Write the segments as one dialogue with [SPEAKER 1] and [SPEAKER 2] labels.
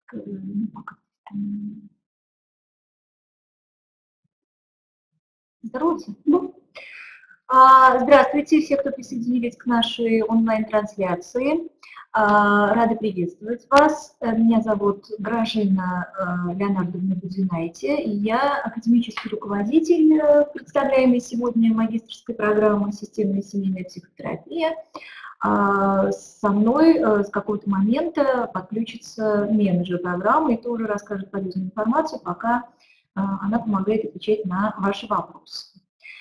[SPEAKER 1] Здравствуйте. Здравствуйте, все, кто присоединились к нашей онлайн-трансляции. Рада приветствовать вас. Меня зовут Гражина Леонардовна Будинайте, и я академический руководитель представляемой сегодня магистерской программы «Системная семейная психотерапия». Со мной с какого-то момента подключится менеджер программы и тоже расскажет полезную информацию, пока она помогает отвечать на ваши вопросы.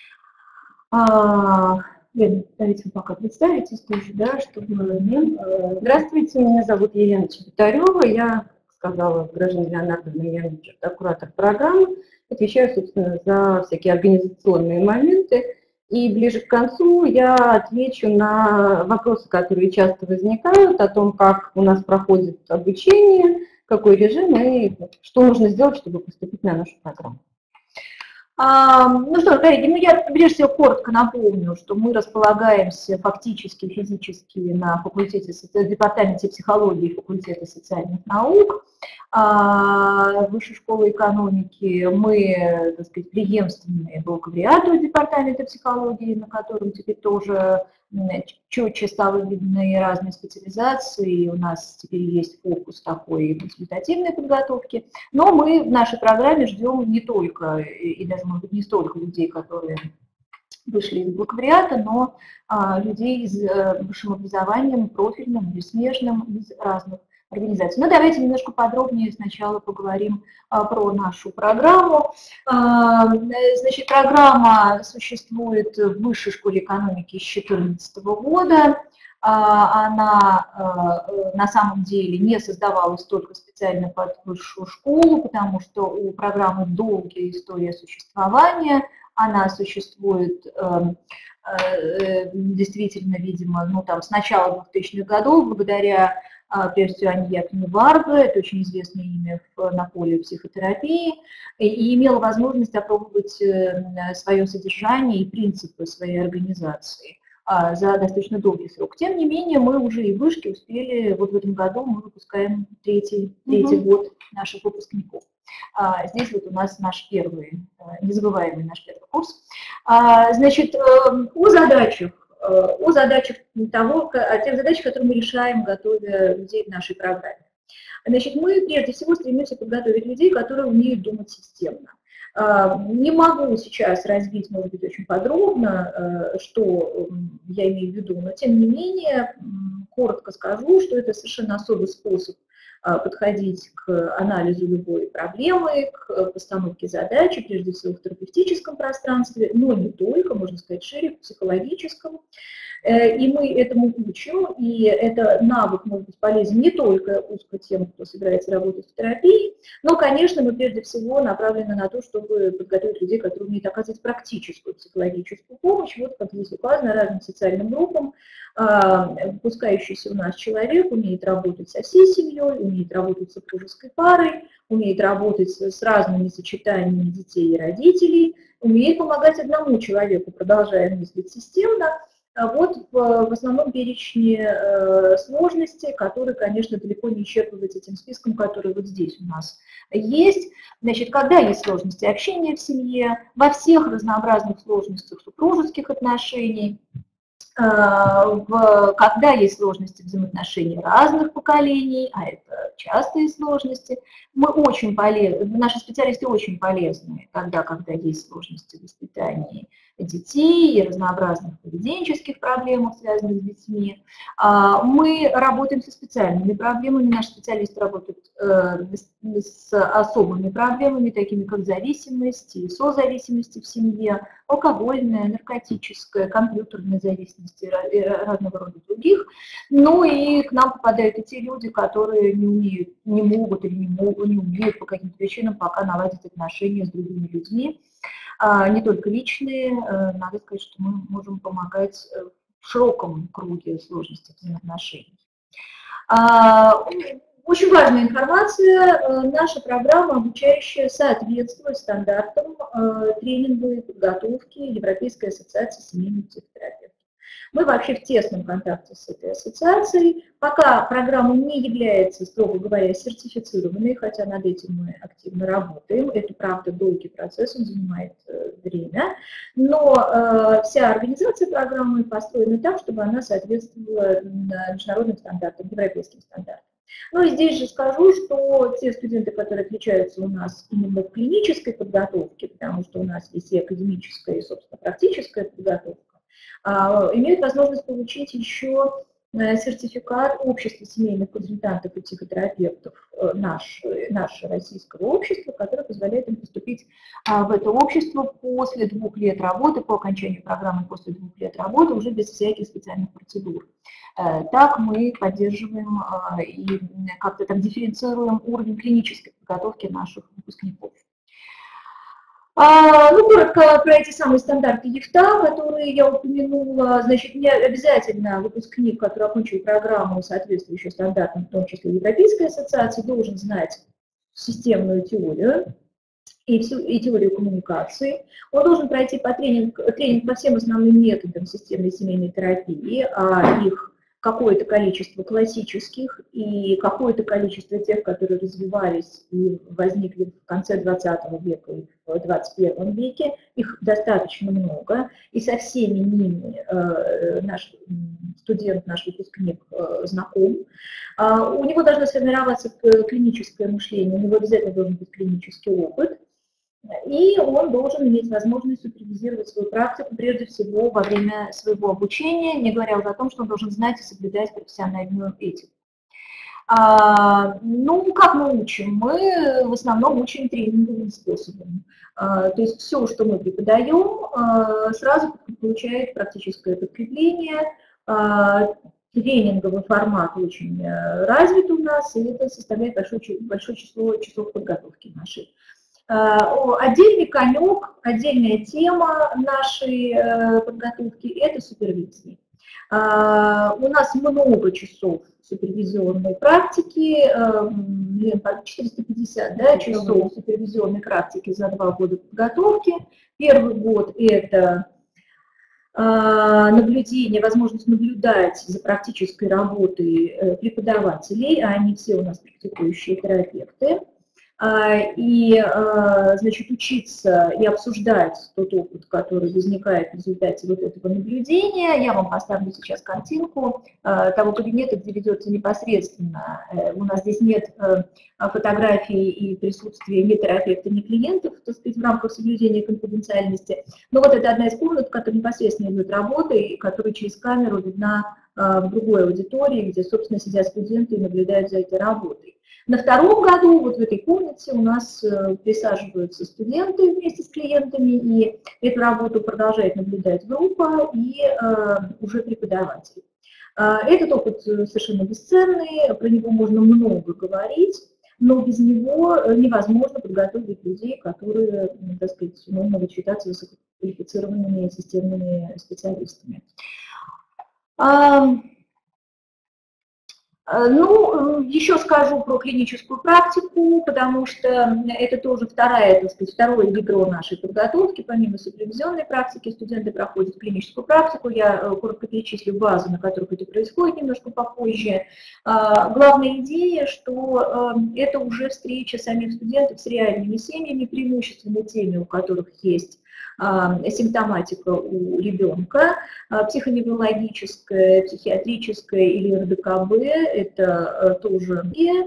[SPEAKER 1] Лена, давайте вы пока представитесь тоже, да, чтобы...
[SPEAKER 2] Здравствуйте, меня зовут Елена Чеботарева, я, как сказала Гражина Леонардовна, я менеджер, куратор программы, отвечаю, собственно, за всякие организационные моменты. И ближе к концу я отвечу на вопросы, которые часто возникают, о том, как у нас проходит обучение, какой режим и что нужно сделать, чтобы поступить на нашу программу.
[SPEAKER 1] Ну что, коллеги, я прежде всего коротко напомню, что мы располагаемся фактически, физически на факультете, департаменте психологии факультета социальных наук, Высшей школы экономики. Мы, так сказать, преемственные бакалавриату департамента психологии, на котором теперь тоже четче стало видны разные специализации, у нас теперь есть фокус такой консультативной подготовки, но мы в нашей программе ждем не только, и даже, может быть, не столько людей, которые вышли из бакалавриата, но людей с высшим образованием, профильным или смежным из разных организаций. Но давайте немножко подробнее сначала поговорим про нашу программу. Значит, программа существует в Высшей школе экономики с 2014 года. Она на самом деле не создавалась только специально под высшую школу, потому что у программы долгая история существования. Она существует действительно, видимо, с начала 2000-х годов, благодаря, прежде всего, Анне Яковлевне Варга, это очень известное имя на поле психотерапии, и имела возможность опробовать свое содержание и принципы своей организации за достаточно долгий срок. Тем не менее, мы уже и в вышке успели, вот в этом году мы выпускаем третий год наших выпускников. Здесь вот у нас наш первый, незабываемый наш первый курс. Значит, о задачах того, о тех задачах, которые мы решаем, готовя людей к нашей программе. Значит, мы прежде всего стремимся подготовить людей, которые умеют думать системно. Не могу сейчас развить, может быть, очень подробно, что я имею в виду, но тем не менее, коротко скажу, что это совершенно особый способ подходить к анализу любой проблемы, к постановке задачи, прежде всего в терапевтическом пространстве, но не только, можно сказать, шире, в психологическом. И мы этому учим, и это навык может быть полезен не только узко тем, кто собирается работать в терапии, но, конечно, мы прежде всего направлены на то, чтобы подготовить людей, которые умеют оказывать практическую психологическую помощь. Вот как здесь указано, разным социальным группам. Выпускающийся у нас человек умеет работать со всей семьей, умеет работать с супружеской парой, умеет работать с разными сочетаниями детей и родителей, умеет помогать одному человеку, продолжая мыслить системно. Вот в основном перечне сложностей, которые, конечно, далеко не исчерпываются этим списком, который вот здесь у нас есть. Значит, когда есть сложности общения в семье, во всех разнообразных сложностях супружеских отношений, когда есть сложности взаимоотношений разных поколений, а это частые сложности, наши специалисты очень полезны, когда есть сложности в воспитании детей и разнообразных поведенческих проблемах, связанных с детьми. Мы работаем со специальными проблемами, наши специалисты работают с особыми проблемами, такими как зависимость и созависимость в семье, алкогольная, наркотическая, компьютерная зависимость и разного рода других. Ну и к нам попадают и те люди, которые не могут или не умеют по каким-то причинам пока наладить отношения с другими людьми. Не только личные, надо сказать, что мы можем помогать в широком круге сложностей взаимоотношений. Очень важная информация. Наша программа обучающая соответствует стандартам тренинговой подготовки Европейской ассоциации семейных психотерапевтов. Мы вообще в тесном контакте с этой ассоциацией. Пока программа не является, строго говоря, сертифицированной, хотя над этим мы активно работаем. Это, правда, долгий процесс, он занимает время. Но вся организация программы построена так, чтобы она соответствовала международным стандартам, европейским стандартам. Ну и здесь же скажу, что те студенты, которые отличаются у нас именно в клинической подготовке, потому что у нас есть и академическая, и, собственно, практическая подготовка, имеют возможность получить еще сертификат общества семейных консультантов и психотерапевтов нашего российского общества, которое позволяет им поступить в это общество после 2 лет работы, по окончанию программы после 2 лет работы, уже без всяких специальных процедур. Так мы поддерживаем и как-то там дифференцируем уровень клинической подготовки наших выпускников. Ну, коротко про эти самые стандарты ЕФТА, которые я упомянула. Значит, не обязательно выпускник, который окончил программу, соответствующую стандартам, в том числе Европейской ассоциации, должен знать системную теорию и теорию коммуникации. Он должен пройти тренинг по всем основным методам системной семейной терапии, их какое-то количество классических и какое-то количество тех, которые развивались и возникли в конце 20 века и в 21 веке. Их достаточно много, и со всеми ними наш студент, наш выпускник знаком. У него должно сформироваться клиническое мышление, у него обязательно должен быть клинический опыт. И он должен иметь возможность супервизировать свою практику, прежде всего, во время своего обучения, не говоря уже о том, что он должен знать и соблюдать профессиональную этику. Ну, как мы учим? Мы в основном учим тренинговым способом. То есть все, что мы преподаем, сразу получает практическое подкрепление. Тренинговый формат очень развит у нас, и это составляет большое число часов подготовки нашей. Отдельный конек, отдельная тема нашей подготовки – это супервизия. У нас много часов супервизионной практики, 450 часов супервизионной практики за 2 года подготовки. Первый год – это наблюдение, возможность наблюдать за практической работой преподавателей, а они все у нас практикующие терапевты. И, значит, учиться и обсуждать тот опыт, который возникает в результате вот этого наблюдения. Я вам поставлю сейчас картинку того кабинета, где ведется непосредственно. У нас здесь нет фотографий и присутствия ни терапевта, ни клиентов, так сказать, в рамках соблюдения конфиденциальности. Но вот это одна из комнат, в которой непосредственно идет работа, и которая через камеру видна в другой аудитории, где, собственно, сидят студенты и наблюдают за этой работой. На 2-м году вот в этой комнате у нас присаживаются студенты вместе с клиентами, и эту работу продолжает наблюдать группа и уже преподаватель. Этот опыт совершенно бесценный, про него можно много говорить, но без него невозможно подготовить людей, которые, так сказать, могут считаться высококвалифицированными системными специалистами. Ну, еще скажу про клиническую практику, потому что это тоже второе ядро нашей подготовки. Помимо супервизионной практики, студенты проходят клиническую практику. Я коротко перечислю базу, на которых это происходит, немножко попозже. Главная идея, что это уже встреча самих студентов с реальными семьями, преимущественно теми, у которых есть симптоматика у ребенка, психоневрологическая, психиатрическая или РДКБ, это тоже.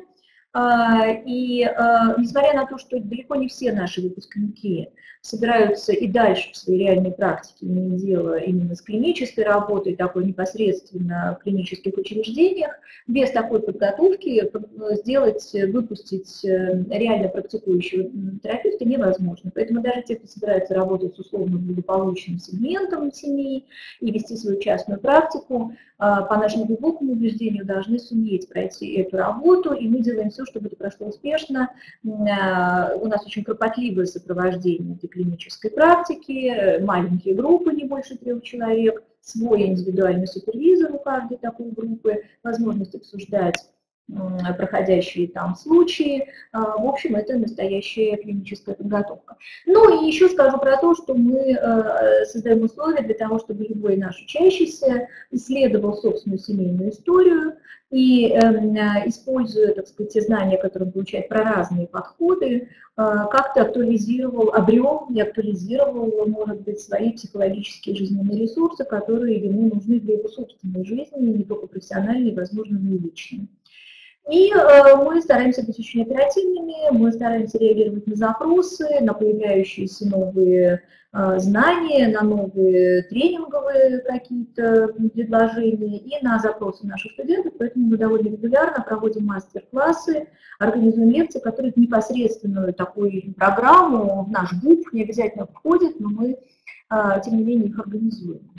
[SPEAKER 1] И несмотря на то, что далеко не все наши выпускники собираются и дальше в своей реальной практике иметь дело именно с клинической работой, такой непосредственно в клинических учреждениях, без такой подготовки выпустить реально практикующего терапевта невозможно. Поэтому даже те, кто собирается работать с условно благополучным сегментом семей и вести свою частную практику, по нашему глубокому убеждению должны суметь пройти эту работу, и мы делаем все, чтобы это прошло успешно. У нас очень кропотливое сопровождение этой клинической практики, маленькие группы, не больше 3 человек, свой индивидуальный супервизор у каждой такой группы, возможность обсуждать проходящие там случаи. В общем, это настоящая клиническая подготовка. Ну и еще скажу про то, что мы создаем условия для того, чтобы любой наш учащийся исследовал собственную семейную историю и, используя, так сказать, те знания, которые он получает про разные подходы, как-то актуализировал, обрел и актуализировал, может быть, свои психологические жизненные ресурсы, которые ему нужны для его собственной жизни, не только профессиональной, возможно, но и личной. И мы стараемся быть очень оперативными, мы стараемся реагировать на запросы, на появляющиеся новые знания, на новые тренинговые какие-то предложения и на запросы наших студентов, поэтому мы довольно регулярно проводим мастер-классы, организуем лекции, которые в непосредственную такую программу в наш ГУП не обязательно входят, но мы, тем не менее, их организуем.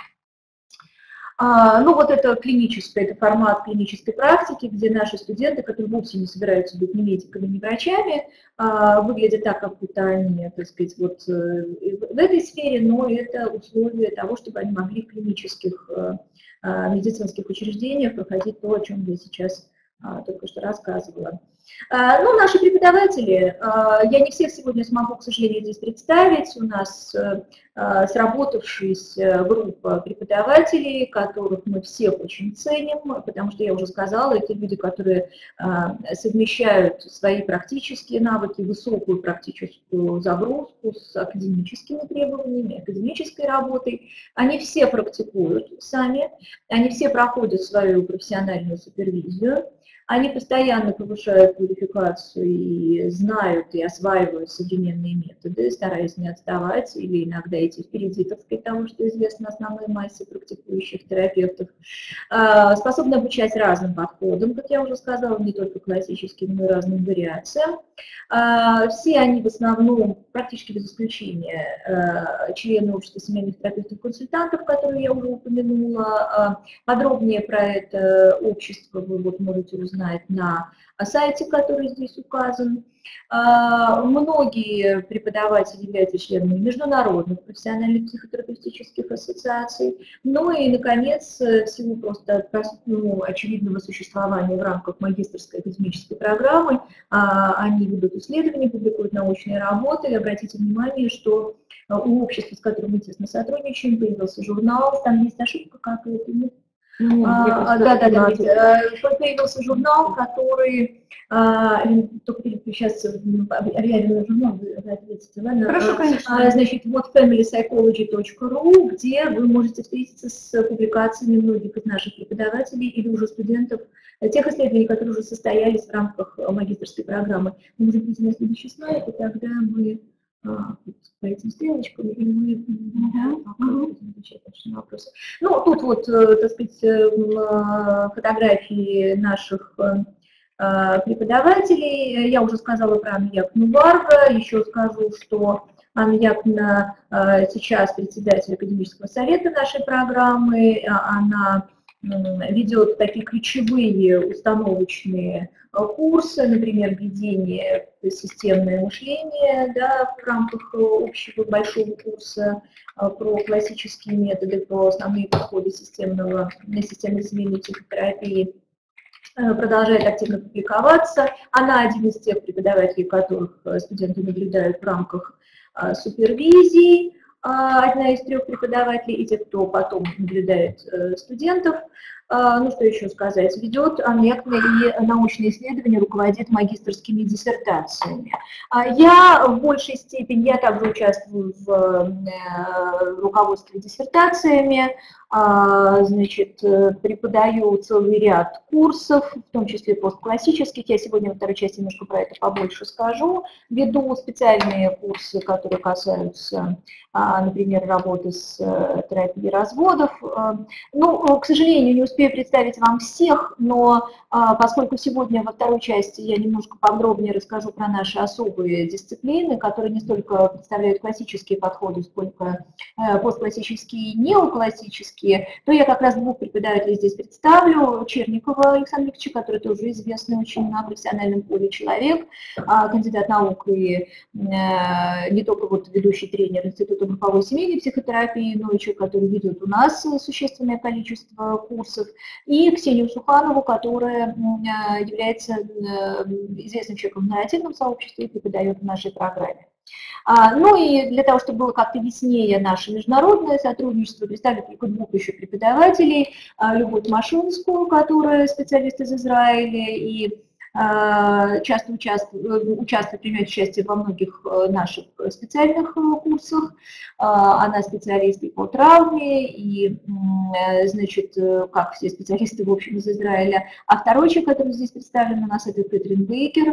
[SPEAKER 1] Ну вот это клиническое, это формат клинической практики, где наши студенты, которые вовсе не собираются быть ни медиками, ни врачами, выглядят так, как будто они, так сказать, вот в этой сфере, но это условие того, чтобы они могли в клинических медицинских учреждениях проходить то, о чем я сейчас только что рассказывала. Ну, наши преподаватели, я не всех сегодня смогу, к сожалению, здесь представить. У нас сработавшаяся группа преподавателей, которых мы всех очень ценим, потому что я уже сказала, это люди, которые совмещают свои практические навыки, высокую практическую загрузку с академическими требованиями, академической работой. Они все практикуют сами, они все проходят свою профессиональную супервизию. Они постоянно повышают квалификацию и знают и осваивают современные методы, стараясь не отставать или иногда идти впереди, так сказать, того, что известно основной массе практикующих терапевтов. Способны обучать разным подходам, как я уже сказала, не только классическим, но и разным вариациям. Все они в основном, практически без исключения, члены общества семейных терапевтов-консультантов, которые я уже упомянула. Подробнее про это общество вы вот можете узнать на сайте, который здесь указан. Многие преподаватели являются членами международных профессиональных психотерапевтических ассоциаций. Ну и, наконец, в силу просто очевидного существования в рамках магистерской академической программы, они ведут исследования, публикуют научные работы. И обратите внимание, что у общества, с которым мы тесно сотрудничаем, появился журнал, там есть ошибка какая-то, нет? Появился журнал, который только переключаться в журнал, вы ответите, ладно?
[SPEAKER 2] Хорошо, конечно.
[SPEAKER 1] Значит, вот familypsychology.ru, где вы можете встретиться с публикациями многих из наших преподавателей или уже студентов, тех исследований, которые уже состоялись в рамках магистерской программы. Мы можем перейти на следующий слайд, и тогда мы по этим стрелочкам, и мы отвечать на вопросы. Ну, тут вот, так сказать, фотографии наших преподавателей. Я уже сказала про Анну Яковлевну Варга, еще скажу, что Анна Яковлевна сейчас председатель академического совета нашей программы, она ведет такие ключевые установочные курсы, например, введение в системное мышление, да, в рамках общего большого курса про классические методы, про основные подходы системной семейной психотерапии. Продолжает активно публиковаться. Она один из тех преподавателей, которых студенты наблюдают в рамках супервизии. Одна из 3 преподавателей и тех, кто потом наблюдает студентов. Ну, что еще сказать, ведет Анна Яковлевна и научные исследования, руководит магистерскими диссертациями. Я в большей степени, я также участвую в руководстве диссертациями, значит, преподаю целый ряд курсов, в том числе постклассических. Я сегодня во второй части немножко про это побольше скажу. Веду специальные курсы, которые касаются, например, работы с терапией разводов. Ну, к сожалению, не успею представить вам всех, но поскольку сегодня во второй части я немножко подробнее расскажу про наши особые дисциплины, которые не столько представляют классические подходы, сколько постклассические и неоклассические, клинические, то я как раз двух преподавателей здесь представлю. Черникова Александра Ильича, который тоже известный очень на профессиональном поле человек, кандидат наук и не только вот ведущий тренер Института групповой семейной психотерапии, но и человек, который ведет у нас существенное количество курсов, и Ксению Суханову, которая является известным человеком в нарративном сообществе и преподает в нашей программе. Ну и для того, чтобы было как-то яснее наше международное сотрудничество, представлю только двух еще преподавателей. Любовь Машинскую, которая специалист из Израиля и часто участвует, принимает участие во многих наших специальных курсах. Она специалист и по травме, и, значит, как все специалисты, в общем, из Израиля. А второй человек, который здесь представлен у нас, это Кэтрин Бейкер.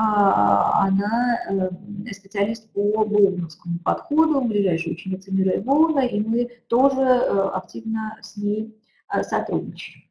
[SPEAKER 1] Она специалист по боуновскому подходу, ближайшая ученица Мира Боуна, и мы тоже активно с ней сотрудничаем.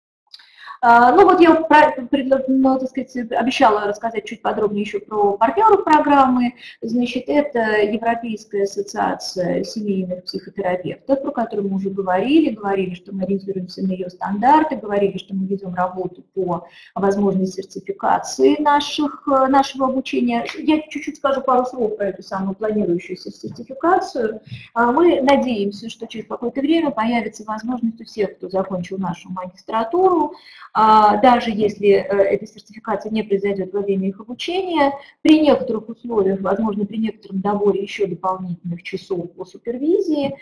[SPEAKER 1] Ну вот я, так сказать, обещала рассказать чуть подробнее еще про партнеров программы. Значит, это Европейская ассоциация семейных психотерапевтов, про которую мы уже говорили, что мы ориентируемся на ее стандарты, говорили, что мы ведем работу по возможности сертификации нашего обучения. Я чуть-чуть скажу пару слов про эту самую планирующуюся сертификацию. Мы надеемся, что через какое-то время появится возможность у всех, кто закончил нашу магистратуру, даже если эта сертификация не произойдет во время их обучения, при некоторых условиях, возможно, при некотором доборе еще дополнительных часов по супервизии,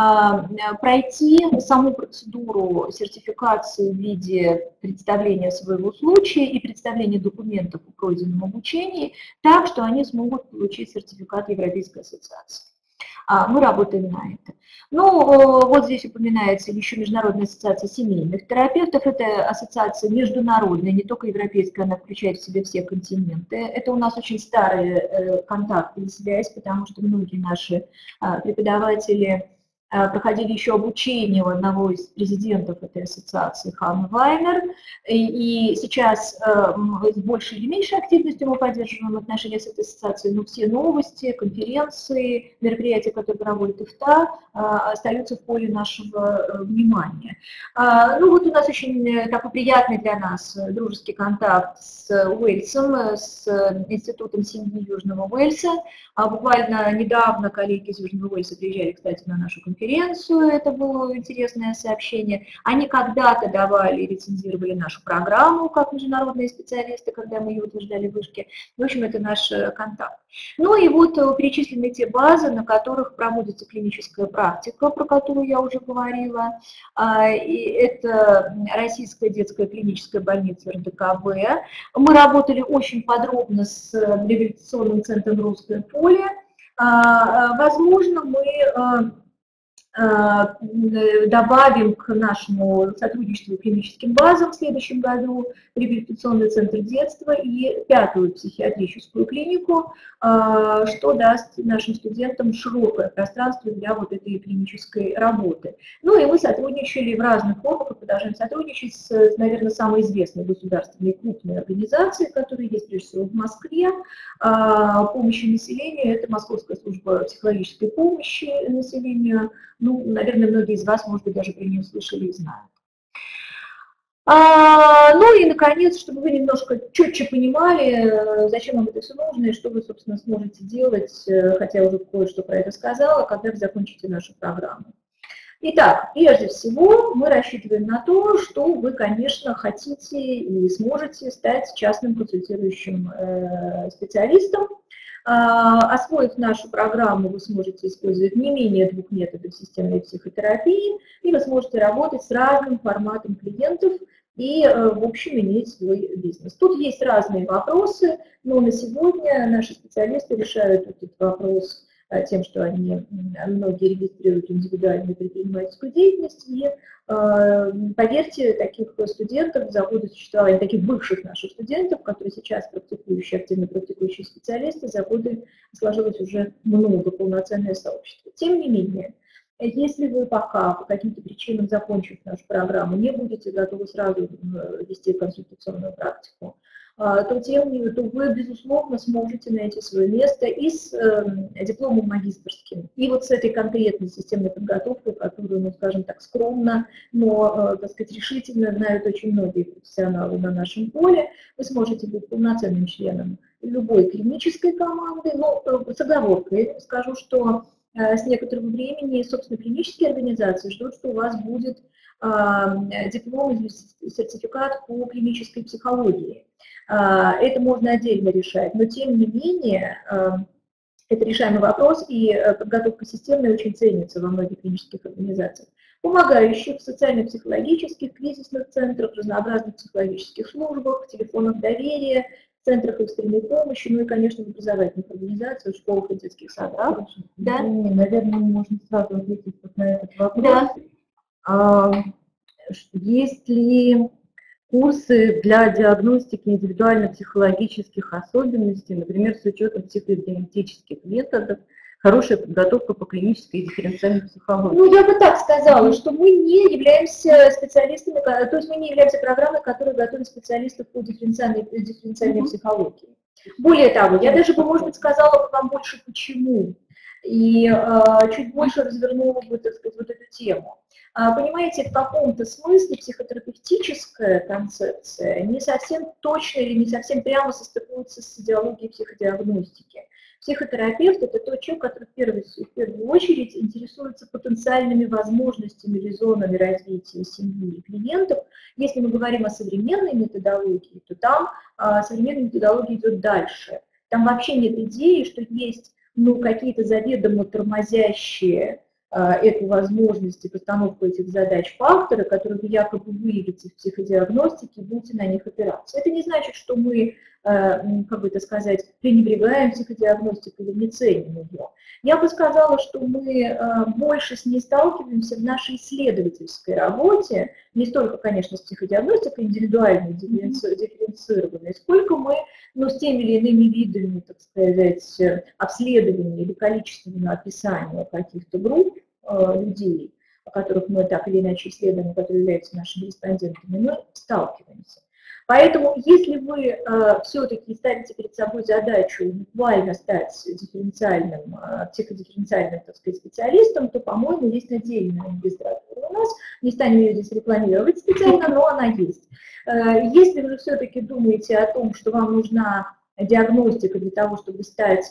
[SPEAKER 1] пройти саму процедуру сертификации в виде представления своего случая и представления документов о пройденном обучении, так, что они смогут получить сертификат Европейской ассоциации. Мы работаем на это. Ну, вот здесь упоминается еще Международная ассоциация семейных терапевтов. Это ассоциация международная, не только европейская, она включает в себя все континенты. Это у нас очень старые контакты и связь, потому что многие наши преподаватели проходили еще обучение у одного из президентов этой ассоциации, Ханны Вайнер, и сейчас с большей или меньшей активностью мы поддерживаем отношения с этой ассоциацией, но все новости, конференции, мероприятия, которые проводит ИФТА, остаются в поле нашего внимания. Ну вот у нас очень такой приятный для нас дружеский контакт с Уэльсом, с Институтом семьи Южного Уэльса. Буквально недавно коллеги из Южного Уэльса приезжали, кстати, на нашу конференцию, это было интересное сообщение. Они когда-то давали и рецензировали нашу программу как международные специалисты, когда мы ее утверждали в вышке. В общем, это наш контакт. Ну и вот перечислены те базы, на которых проводится клиническая практика, про которую я уже говорила. И это Российская детская клиническая больница РДКБ. Мы работали очень подробно с реабилитационным центром «Русское поле». Возможно, мы добавим к нашему сотрудничеству клиническим базам в следующем году реабилитационный центр детства и 5-ю психиатрическую клинику, что даст нашим студентам широкое пространство для вот этой клинической работы. Ну и мы сотрудничали в разных формах и продолжаем сотрудничать с, наверное, самой известной государственной крупной организацией, которая есть прежде всего в Москве, помощи населению. Это Московская служба психологической помощи населению. Ну, наверное, многие из вас, может быть, даже про нее слышали и знают. Ну и, наконец, чтобы вы немножко четче понимали, зачем вам это все нужно и что вы, собственно, сможете делать, хотя я уже кое-что про это сказала, когда вы закончите нашу программу. Итак, прежде всего, мы рассчитываем на то, что вы, конечно, хотите и сможете стать частным консультирующим специалистом. Освоив нашу программу, вы сможете использовать не менее 2 методов системной психотерапии, и вы сможете работать с разным форматом клиентов и, в общем, иметь свой бизнес. Тут есть разные вопросы, но на сегодня наши специалисты решают этот вопрос тем, что они многие регистрируют индивидуальную предпринимательскую деятельность, и, поверьте, таких студентов за годы существования, таких бывших наших студентов, которые сейчас практикующие, активно практикующие специалисты, за годы сложилось уже много, полноценное сообщество. Тем не менее, если вы пока по каким-то причинам, закончив нашу программу, не будете готовы сразу вести консультационную практику, то вы, безусловно, сможете найти свое место и с дипломом магистерским, и вот с этой конкретной системной подготовкой, которую, ну, скажем так, скромно, но, так сказать, решительно знают очень многие профессионалы на нашем поле, вы сможете быть полноценным членом любой клинической команды. Но с оговоркой скажу, что с некоторого времени, собственно, клинические организации ждут, что у вас будет диплом или сертификат по клинической психологии. Это можно отдельно решать, но тем не менее это решаемый вопрос, и подготовка системная очень ценится во многих клинических организациях, помогающих в социально-психологических кризисных центрах, разнообразных психологических службах, телефонах доверия, центрах экстренной помощи, ну и, конечно, в образовательных организациях, школах и детских садах.
[SPEAKER 2] Да? Наверное, можно сразу ответить на этот вопрос. Да. Есть ли курсы для диагностики индивидуально-психологических особенностей, например, с учетом психогенетических методов, хорошая подготовка по клинической и дифференциальной психологии?
[SPEAKER 1] Ну, я бы так сказала, что мы не являемся специалистами, то есть мы не являемся программой, которая готовит специалистов по дифференциальной психологии. Более того, я даже бы, может быть, сказала вам больше почему, и чуть больше развернула бы, так сказать, вот эту тему. Понимаете, в каком-то смысле психотерапевтическая концепция не совсем точно или не совсем прямо состыкуется с идеологией психодиагностики. Психотерапевт – это тот человек, который в первую очередь интересуется потенциальными возможностями или зонами развития семьи и клиентов. Если мы говорим о современной методологии, то там современная методология идет дальше. Там вообще нет идеи, что есть какие-то заведомо тормозящие эту возможность и постановку этих задач факторы, которые вы якобы выявите в психодиагностике и будете на них опираться. Это не значит, что мы, как бы это сказать, пренебрегаем психодиагностику или не ценим ее. Я бы сказала, что мы больше с ней сталкиваемся в нашей исследовательской работе, не столько, конечно, с психодиагностикой индивидуальной, дифференцированной, сколько мы с теми или иными видами, так сказать, обследования или количественного описания каких-то групп людей, которых мы так или иначе исследуем, которые являются нашими респондентами, мы сталкиваемся. Поэтому, если вы все-таки ставите перед собой задачу буквально стать психодифференциальным, так сказать, специалистом, то, по-моему, есть отдельная магистратура у нас. Не станем ее здесь рекламировать специально, но она есть. Если вы все-таки думаете о том, что вам нужна диагностика для того, чтобы стать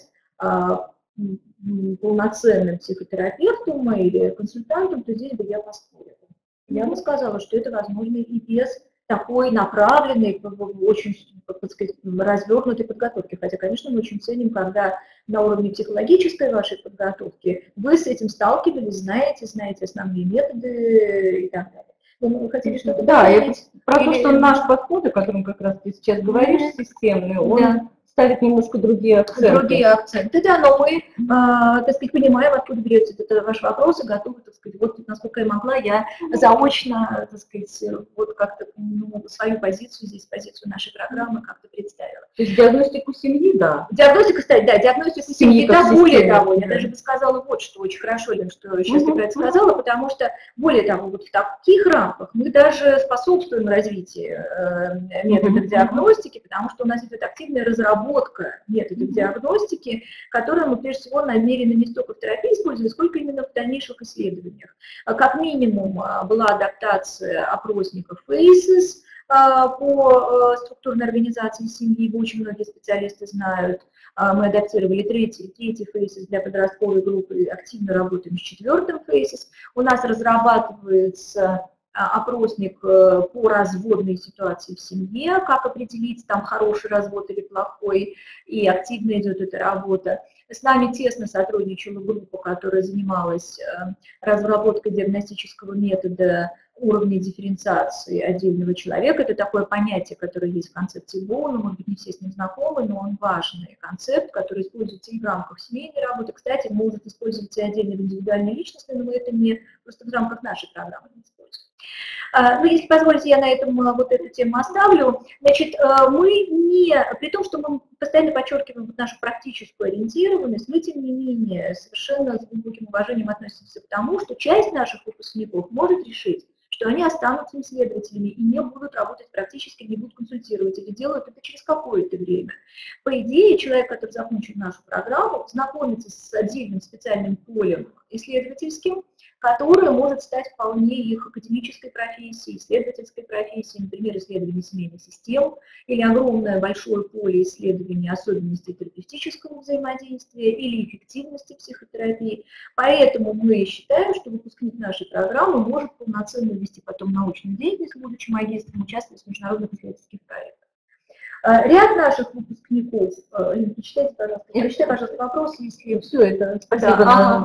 [SPEAKER 1] полноценным психотерапевтом или консультантом, то здесь бы я поспорила. Я бы сказала, что это возможно и без такой направленной, очень, так сказать, развернутой подготовки. Хотя, конечно, мы очень ценим, когда на уровне психологической вашей подготовки вы с этим сталкивались, знаете основные методы и так далее. Вы хотели что-то
[SPEAKER 2] добавить? Про то, что наш подход, о котором как раз ты сейчас говоришь, системный, он ставит немножко другие акценты.
[SPEAKER 1] Да, но мы, так сказать, понимаем, откуда берется этот ваш вопрос, и готовы, так сказать, вот насколько я могла, я заочно, так сказать, вот как-то свою позицию здесь, позицию нашей программы как-то представила.
[SPEAKER 2] То есть диагностику семьи, да?
[SPEAKER 1] Диагностика, кстати, да, диагностика семьи, да, более того, я даже бы сказала вот что, очень хорошо, Лен, что сейчас ты про это сказала, потому что, более того, вот в таких рамках мы даже способствуем развитию методов диагностики, потому что у нас идет активная разработка методов диагностики, которые мы прежде всего намерены не столько в терапии использовать, сколько именно в дальнейших исследованиях. Как минимум была адаптация опросников FACES по структурной организации семьи, очень многие специалисты знают. Мы адаптировали третий FACES для подростковой группы, активно работаем с четвертым FACES. У нас разрабатывается опросник по разводной ситуации в семье, как определить, там хороший развод или плохой, и активно идет эта работа. С нами тесно сотрудничала группа, которая занималась разработкой диагностического метода уровня дифференциации отдельного человека. Это такое понятие, которое есть в концепции Боуна, может быть, не все с ним знакомы, но он важный концепт, который используется и в рамках семейной работы. Кстати, может использоваться и отдельно в индивидуальной личности, но мы это не просто в рамках нашей программы не используем. Ну, если позволите, я на этом вот эту тему оставлю. Значит, мы не, при том, что мы постоянно подчеркиваем вот нашу практическую ориентированность, мы, тем не менее, совершенно с глубоким уважением относимся к тому, что часть наших выпускников может решить, что что они останутся исследователями и не будут работать практически, не будут консультировать, или делают это через какое-то время. По идее, человек, который закончит нашу программу, знакомится с отдельным специальным полем исследовательским, которое может стать вполне их академической профессией, исследовательской профессией, например, исследование семейных систем, или огромное большое поле исследования особенностей терапевтического взаимодействия или эффективности психотерапии. Поэтому мы считаем, что выпускник нашей программы может полноценно вести потом научную деятельность, будучи магистром, участвовать в международных исследовательских проектах. Ряд наших выпускников, прочитайте, пожалуйста, вопрос, если все это.
[SPEAKER 2] Спасибо.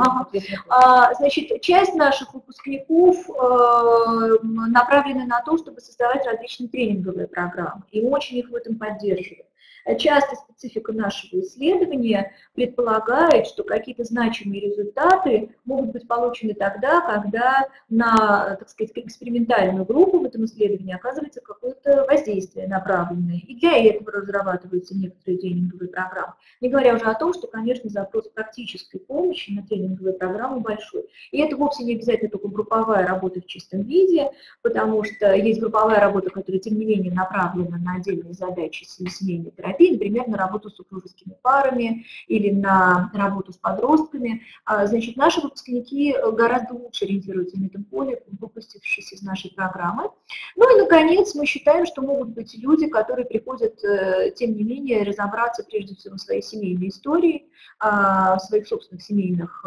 [SPEAKER 1] Да, значит, часть наших выпускников направлены на то, чтобы создавать различные тренинговые программы, и мы очень их в этом поддерживаем. Часто специфика нашего исследования предполагает, что какие-то значимые результаты могут быть получены тогда, когда на, так сказать, экспериментальную группу в этом исследовании оказывается какое-то воздействие направленное. И для этого разрабатываются некоторые тренинговые программы. Не говоря уже о том, что, конечно, запрос практической помощи на тренинговые программы большой. И это вовсе не обязательно только групповая работа в чистом виде, потому что есть групповая работа, которая, тем не менее, направлена на отдельные задачи семейной терапии, например, на работу с супружескими парами или на работу с подростками. Значит, наши выпускники гораздо лучше ориентируются на этом поле, выпустившись из нашей программы. Ну и, наконец, мы считаем, что могут быть люди, которые приходят, тем не менее, разобраться прежде всего в своей семейной истории, в своих собственных семейных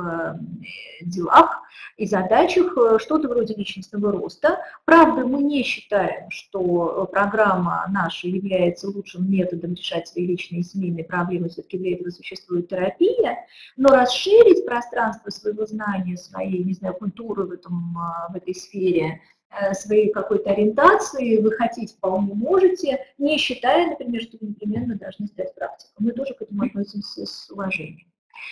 [SPEAKER 1] делах и задачах, что-то вроде личностного роста. Правда, мы не считаем, что программа наша является лучшим методом решать свои личные и семейные проблемы, все-таки для этого существует терапия, но расширить пространство своего знания, своей, не знаю, культуры в этой сфере, своей какой-то ориентации вы хотите, вполне можете, не считая, например, что вы непременно должны стать практиком. Мы тоже к этому относимся с уважением.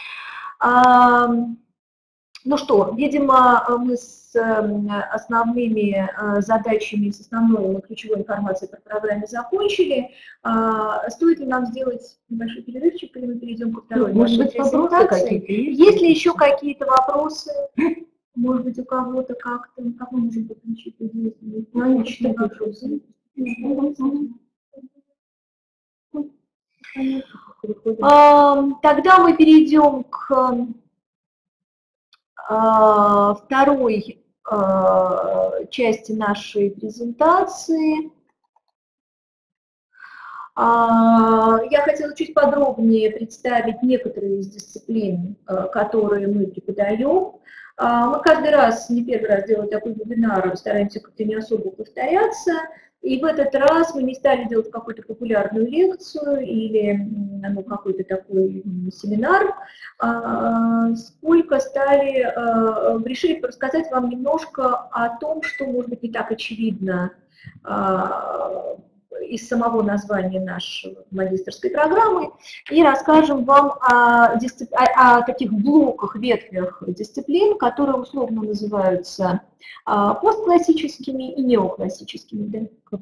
[SPEAKER 1] Ну что, видимо, мы с основными задачами, с основной ключевой информацией про программу закончили. Стоит ли нам сделать небольшой перерывчик, или мы перейдем ко второй нашей презентации? Есть ли еще какие-то вопросы? Может быть, у кого-то как-то, как мы можем подключить людей? Научные вопросы. Тогда мы перейдем к второй части нашей презентации. Я хотела чуть подробнее представить некоторые из дисциплин, которые мы преподаем. Мы каждый раз, не первый раз делаем такой вебинар, стараемся как-то не особо повторяться. И в этот раз мы не стали делать какую-то популярную лекцию или какой-то такой семинар, сколько решили рассказать вам немножко о том, что, может быть, не так очевидно из самого названия нашей магистерской программы, и расскажем вам о таких блоках, ветвях дисциплин, которые условно называются постклассическими и неоклассическими. Да?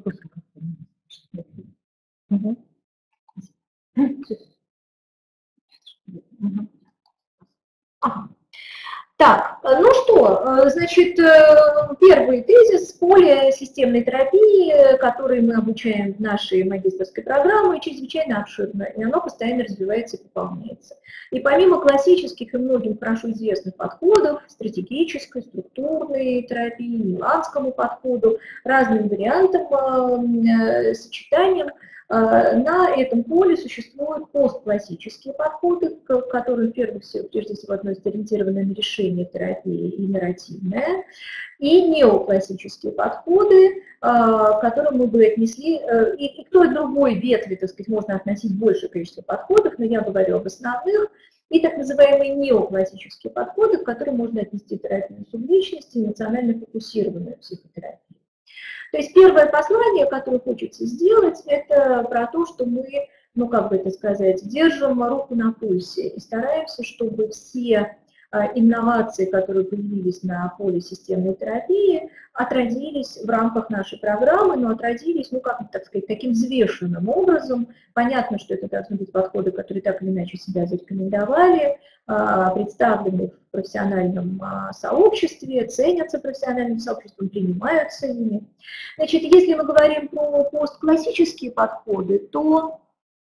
[SPEAKER 1] Ага. Так, ну что, значит, первый тезис – поле системной терапии, который мы обучаем в нашей магистерской программе, чрезвычайно обширно, и оно постоянно развивается и пополняется. И помимо классических и многим хорошо известных подходов, стратегической, структурной терапии, миланскому подходу, разным вариантам, сочетаниям, на этом поле существуют постклассические подходы, которые прежде всего относятся ориентированные на решение терапии и нарративное, и неоклассические подходы, к которым мы бы отнесли, и к той другой ветви, так сказать, можно относить большее количество подходов, но я говорю об основных, и так называемые неоклассические подходы, к которым можно отнести терапию субличности и эмоционально фокусированную психотерапию. То есть первое послание, которое хочется сделать, это про то, что мы, ну как бы это сказать, держим руку на пульсе и стараемся, чтобы все инноваций, которые появились на поле системной терапии, отразились в рамках нашей программы, но отразились, ну, как, так сказать, таким взвешенным образом. Понятно, что это должны быть подходы, которые так или иначе себя зарекомендовали, представлены в профессиональном сообществе, ценятся профессиональным сообществом, принимаются ими. Значит, если мы говорим про постклассические подходы, то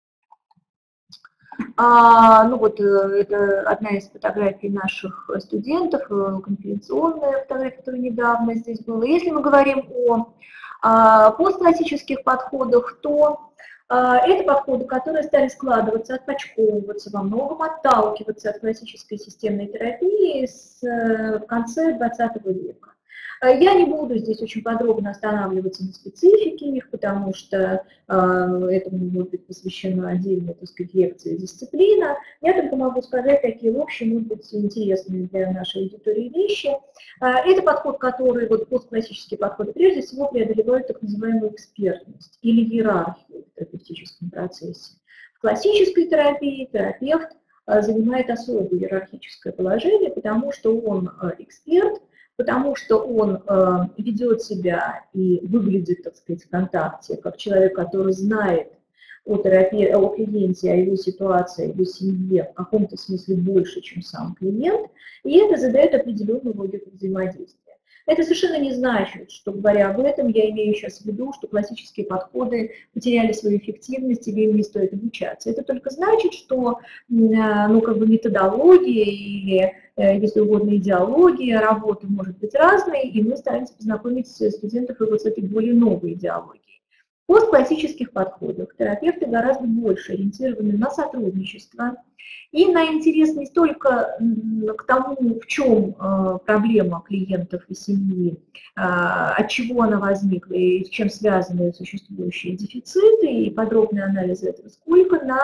[SPEAKER 1] ну вот это одна из фотографий наших студентов, конференционная фотография, которая недавно здесь была. Если мы говорим о постклассических подходах, то это подходы, которые стали складываться, отпочковываться, во многом отталкиваться от классической системной терапии в конце 20 века. Я не буду здесь очень подробно останавливаться на специфике их, потому что этому может быть посвящена отдельная, так сказать, лекция дисциплина. Я только могу сказать такие общие, может быть, интересные для нашей аудитории вещи. Это подход, который, вот постклассические подходы, прежде всего преодолевают так называемую экспертность или иерархию в терапевтическом процессе. В классической терапии терапевт занимает особое иерархическое положение, потому что он эксперт, потому что он ведет себя и выглядит, так сказать, в контакте, как человек, который знает о клиенте, о его ситуации, о его семье в каком-то смысле больше, чем сам клиент, и это задает определенную логику взаимодействия. Это совершенно не значит, что, говоря об этом, я имею сейчас в виду, что классические подходы потеряли свою эффективность или им не стоит обучаться. Это только значит, что ну, как бы методология или, если угодно, идеология работы может быть разной, и мы стараемся познакомить студентов вот с этой более новой идеологией. В постклассических подходах терапевты гораздо больше ориентированы на сотрудничество и на интерес не столько к тому, в чем проблема клиентов и семьи, от чего она возникла и с чем связаны существующие дефициты и подробный анализ этого, сколько на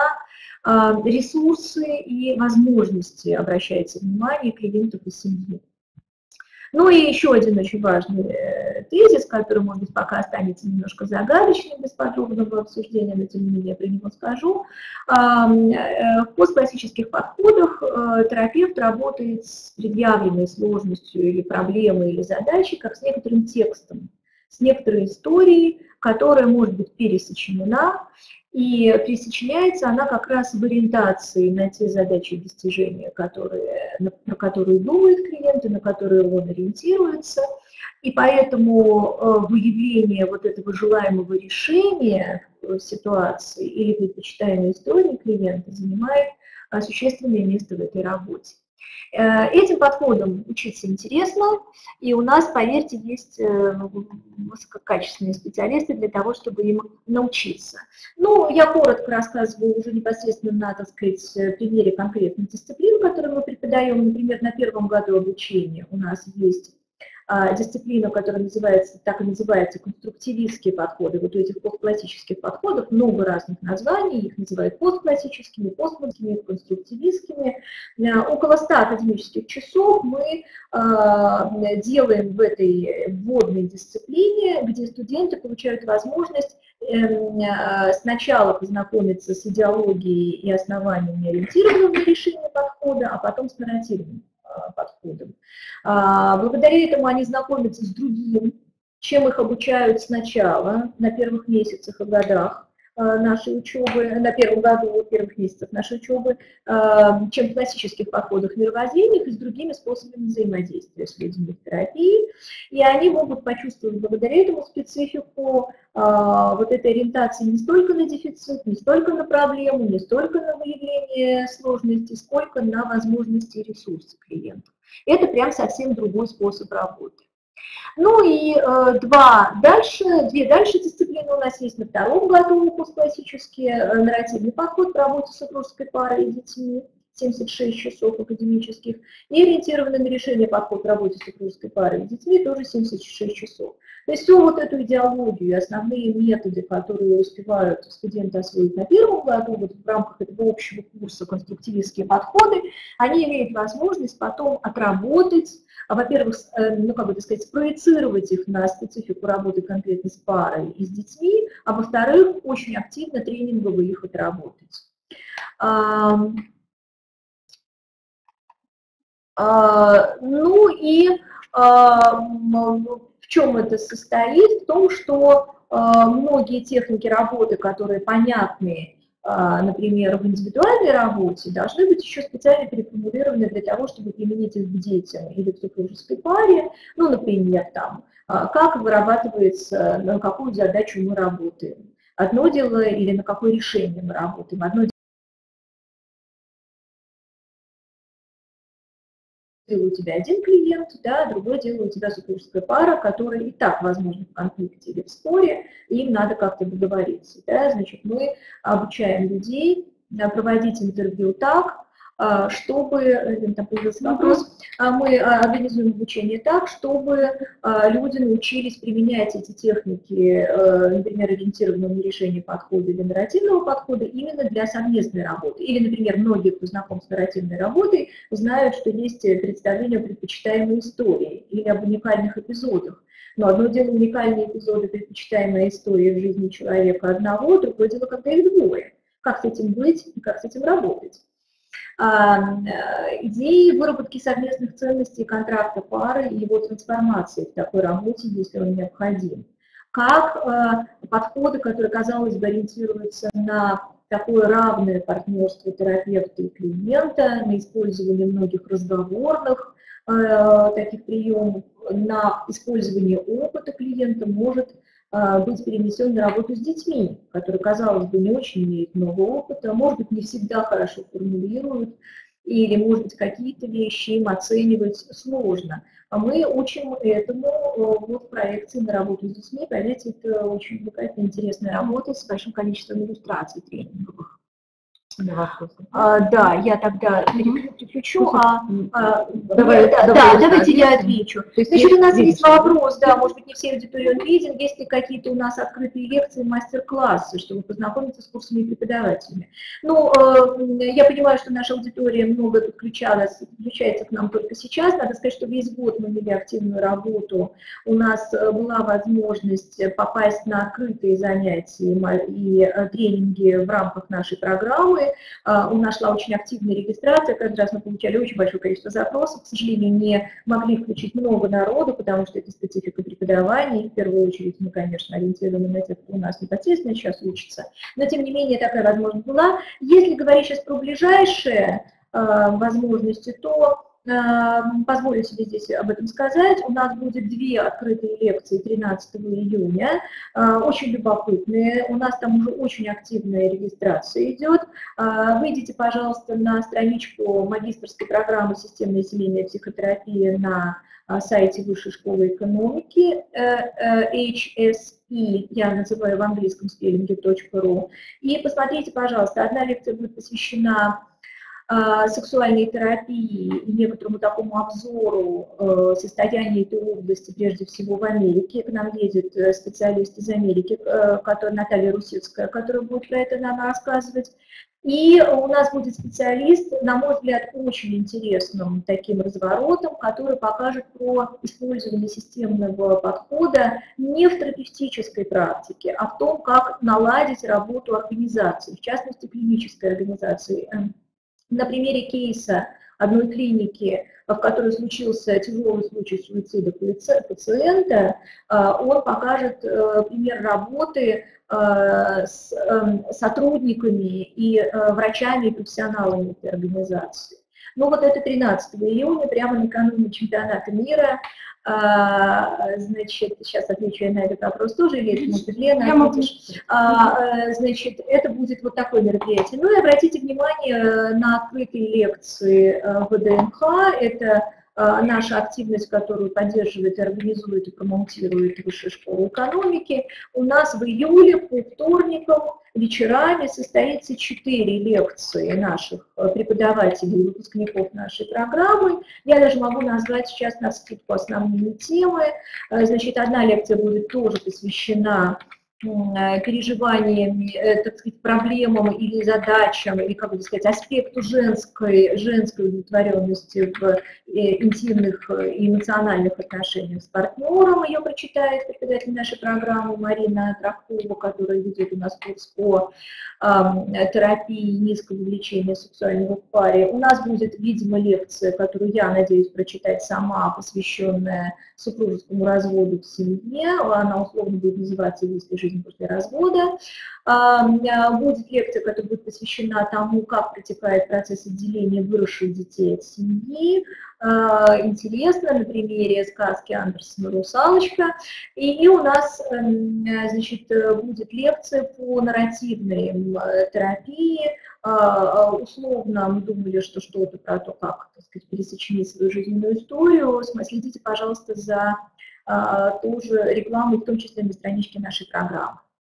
[SPEAKER 1] ресурсы и возможности обращается внимание клиентов и семьи. Ну и еще один очень важный тезис, который, может быть, пока останется немножко загадочным без подробного обсуждения, но тем не менее я про него скажу. В постклассических подходах терапевт работает с предъявленной сложностью или проблемой, или задачей, как с некоторым текстом, с некоторой историей, которая может быть пересочинена, и присочиняется она как раз в ориентации на те задачи и достижения, на которые думает клиент и на которые он ориентируется. И поэтому выявление вот этого желаемого решения в ситуации или предпочитаемой истории клиента занимает существенное место в этой работе. Этим подходом учиться интересно, и у нас, поверьте, есть высококачественные специалисты для того, чтобы им научиться. Ну, я коротко рассказываю уже непосредственно на, так сказать, примере конкретных дисциплин, которые мы преподаем. Например, на первом году обучения у нас есть дисциплина, которая называется, так и называется, конструктивистские подходы. Вот у этих постклассических подходов много разных названий, их называют постклассическими, постмодернистскими, конструктивистскими. Около 100 академических часов мы делаем в этой вводной дисциплине, где студенты получают возможность сначала познакомиться с идеологией и основаниями, ориентированным на решение подхода, а потом с нарративным подходом. Благодаря этому они знакомятся с другим, чем их обучают сначала, на первых месяцах и годах нашей учебы, на первом году, первых месяцев нашей учебы, чем в классических подходах мировоззрения, и с другими способами взаимодействия с людьми в терапии. И они могут почувствовать благодаря этому специфику вот этой ориентации не столько на дефицит, не столько на проблему, не столько на выявление сложностей, сколько на возможности и ресурсы клиентов. Это прям совсем другой способ работы. Ну и две дальше дисциплины у нас есть на втором году, постклассические, нарративный подход по работе с супружеской парой и детьми, 76 часов академических, и ориентированный на решение подход по работе с супружеской парой и детьми тоже 76 часов. То есть всю вот эту идеологию, основные методы, которые успевают студенты освоить на первом году, вот в рамках этого общего курса конструктивистские подходы, они имеют возможность потом отработать, во-первых, ну, как бы, так сказать, спроецировать их на специфику работы конкретно с парой и с детьми, а во-вторых, очень активно тренингово их отработать. Ну и в чем это состоит? В том, что многие техники работы, которые понятны, например, в индивидуальной работе, должны быть еще специально переформулированы для того, чтобы применить их к детям или к супружеской паре. Ну, например, там, как вырабатывается, на какую задачу мы работаем. Одно дело, или на какое решение мы работаем. Одно дело у тебя один клиент, да, другое дело у тебя супружеская пара, которая и так, возможно, в конфликте или в споре, и им надо как-то договориться. Да? Значит, мы обучаем людей проводить интервью так, чтобы, там появился вопрос, мы организуем обучение так, чтобы люди научились применять эти техники, например, ориентированного на решение подхода или нарративного подхода именно для совместной работы. Или, например, многие, кто знаком с нарративной работой, знают, что есть представление о предпочитаемой истории или об уникальных эпизодах. Но одно дело уникальные эпизоды, предпочитаемая история в жизни человека одного, другое дело, когда их двое. Как с этим быть и как с этим работать. Идеи выработки совместных ценностей контракта пары и его трансформации в такой работе, если он необходим. Как подходы, которые, казалось бы, ориентируются на такое равное партнерство терапевта и клиента, на использование многих разговорных таких приемов, на использование опыта клиента может быть перенесен на работу с детьми, которые, казалось бы, не очень имеют много опыта, может быть, не всегда хорошо формулируют, или, может быть, какие-то вещи им оценивать сложно. А мы учим этому вот в проекции на работу с детьми. Поверьте, это очень увлекательная, интересная работа с большим количеством иллюстраций тренинговых. Да, я тогда переключу. Давайте я отвечу. Значит, у нас есть вопрос, да, может быть, не все аудитории он виден, есть ли какие-то у нас открытые лекции, мастер-классы, чтобы познакомиться с курсами и преподавателями. Ну, я понимаю, что наша аудитория много подключается к нам только сейчас. Надо сказать, что весь год мы вели активную работу. У нас была возможность попасть на открытые занятия и тренинги в рамках нашей программы. У нас шла очень активная регистрация, каждый раз мы получали очень большое количество запросов, к сожалению, не могли включить много народу, потому что это специфика преподавания, и в первую очередь мы, конечно, ориентированы на тех, кто у нас непосредственно сейчас учится, но тем не менее такая возможность была. Если говорить сейчас про ближайшие возможности, то позволю себе здесь об этом сказать. У нас будет 2 открытые лекции 13 июня, очень любопытные. У нас там уже очень активная регистрация идет. Выйдите, пожалуйста, на страничку магистерской программы «Системная семейная психотерапия» на сайте Высшей школы экономики HSE, я называю в английском спеллинге .ru, и посмотрите, пожалуйста, одна лекция будет посвящена сексуальной терапии и некоторому такому обзору состояния этой области, прежде всего в Америке. К нам едет специалист из Америки, Наталья Русецкая, которая будет про это нам рассказывать. И у нас будет специалист, на мой взгляд, очень интересным таким разворотом, который покажет про использование системного подхода не в терапевтической практике, а в том, как наладить работу организации, в частности, клинической организации. На примере кейса одной клиники, в которой случился тяжелый случай суицида пациента, он покажет пример работы с сотрудниками и врачами и профессионалами этой организации. Ну вот это 13 июня, прямо накануне чемпионата мира. Значит, сейчас отвечу я на этот вопрос тоже, или может быть, Лена ответишь. Значит, это будет вот такое мероприятие. Ну и обратите внимание на открытые лекции ВДНХ. Это наша активность, которую поддерживает, организует и промоутирует Высшая школа экономики. У нас в июле по вторникам вечерами состоится 4 лекции наших преподавателей и выпускников нашей программы. Я даже могу назвать сейчас на скидку основные темы. Значит, одна лекция будет тоже посвящена переживаниями, так сказать, проблемам или задачам, или, как бы сказать, аспекту женской удовлетворенности в интимных и эмоциональных отношениях с партнером. Ее прочитает преподаватель нашей программы Марина Трахкова, которая ведет у нас курс по терапии низкого влечения сексуального в паре. У нас будет, видимо, лекция, которую я надеюсь прочитать сама, посвященная супружескому разводу в семье. Она условно будет называться «Если жизнь после развода». Будет лекция, которая будет посвящена тому, как протекает процесс отделения выросших детей от семьи. Интересно, на примере сказки Андерсена «Русалочка». И у нас, значит, будет лекция по нарративной терапии. Условно мы думали, что что-то про то, как, так сказать, пересочинить свою жизненную историю. Следите, пожалуйста, за тоже рекламой, в том числе на страничке нашей программы.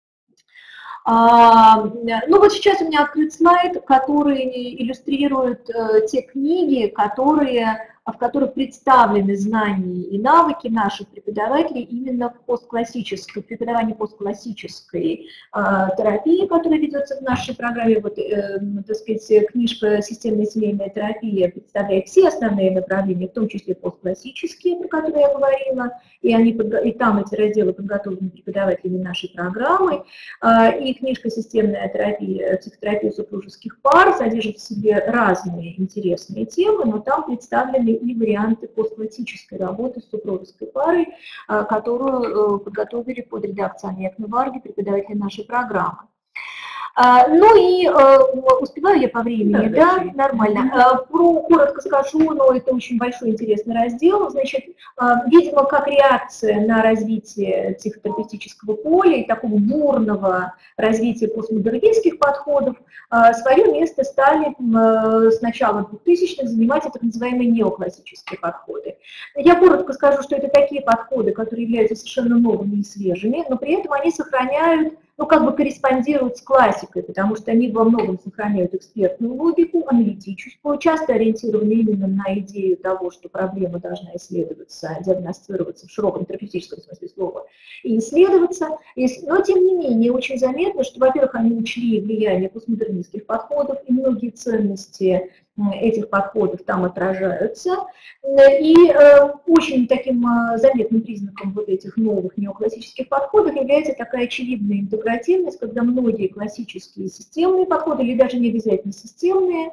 [SPEAKER 1] Ну вот сейчас у меня открыт слайд, который иллюстрирует те книги, в которых представлены знания и навыки наших преподавателей именно в постклассической, преподавании постклассической терапии, которая ведется в нашей программе. Вот, так сказать, книжка «Системная семейная терапия» представляет все основные направления, в том числе постклассические, про которые я говорила, и там эти разделы подготовлены преподавателями нашей программы. И книжка «Системная терапия, психотерапия супружеских пар» содержит в себе разные интересные темы, но там представлены и варианты постклассической работы с супружеской парой, которую подготовили под редакцией Анны Варги, преподаватели нашей программы. Ну и успеваю я по времени, да, нормально. Коротко скажу, но это очень большой интересный раздел. Значит, видимо, как реакция на развитие психотерапевтического поля и такого бурного развития постмодернистских подходов, свое место стали с начала 2000-х занимать так называемые неоклассические подходы. Я коротко скажу, что это такие подходы, которые являются совершенно новыми и свежими, но при этом они сохраняют, ну, как бы корреспондируют с классикой, потому что они во многом сохраняют экспертную логику, аналитическую, часто ориентированы именно на идею того, что проблема должна исследоваться, диагностироваться в широком терапевтическом смысле слова и исследоваться. Но, тем не менее, очень заметно, что, во-первых, они учли влияние постмодернистских подходов, и многие ценности этих подходов там отражаются. И очень таким заметным признаком вот этих новых неоклассических подходов является такая очевидная интегративность, когда многие классические системные подходы, или даже не обязательно системные,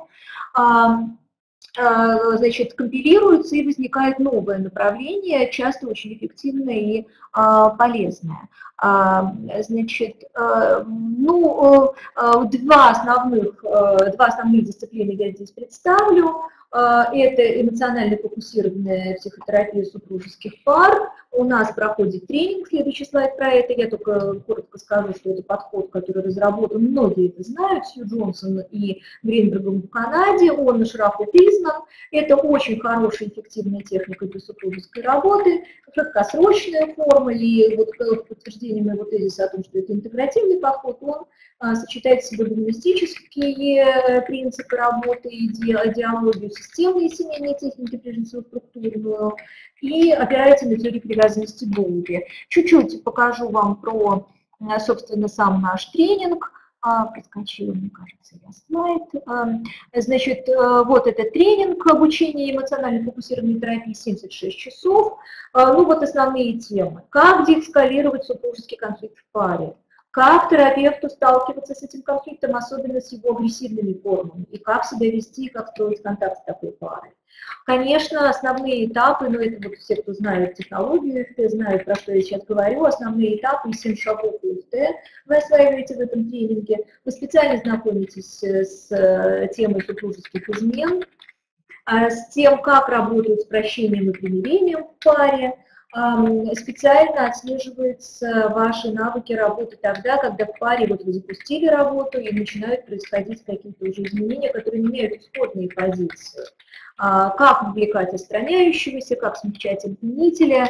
[SPEAKER 1] значит, компилируются и возникает новое направление, часто очень эффективное и полезное. Значит, ну, два основных дисциплины я здесь представлю. Это эмоционально фокусированная психотерапия супружеских пар. У нас проходит тренинг, следующий слайд про это. Я только коротко скажу, что это подход, который разработан, многие это знают, Сью Джонсон и Гринбергом в Канаде, он широко признан. Это очень хорошая, эффективная техника для супружеской работы, краткосрочная форма, и вот в подтверждении моего тезиса о том, что это интегративный подход, он сочетает в себе гуманистические принципы работы, идеологию, системные семейные техники, прежде всего структурную, и опирается на теорию привязанности Боули. Чуть-чуть покажу вам про, собственно, сам наш тренинг. Проскочила, мне кажется, я слайд. Значит, вот этот тренинг обучения эмоционально фокусированной терапии 76 часов. Ну вот основные темы. Как деэскалировать супружеский конфликт в паре? Как терапевту сталкиваться с этим конфликтом, особенно с его агрессивными формами, и как себя вести, как строить контакт с такой парой. Конечно, основные этапы, но это вот все, кто знает технологию ИФТ, знают, про что я сейчас говорю, основные этапы, 7 шагов ИФТ вы осваиваете в этом тренинге. Вы специально знакомитесь с темой супружеских измен, с тем, как работают с прощением и примирением в паре. Специально отслеживаются ваши навыки работы тогда, когда в паре вот вы запустили работу и начинают происходить какие-то уже изменения, которые меняют исходные позиции. как вовлекать отстраняющегося, как смягчать обвинителя.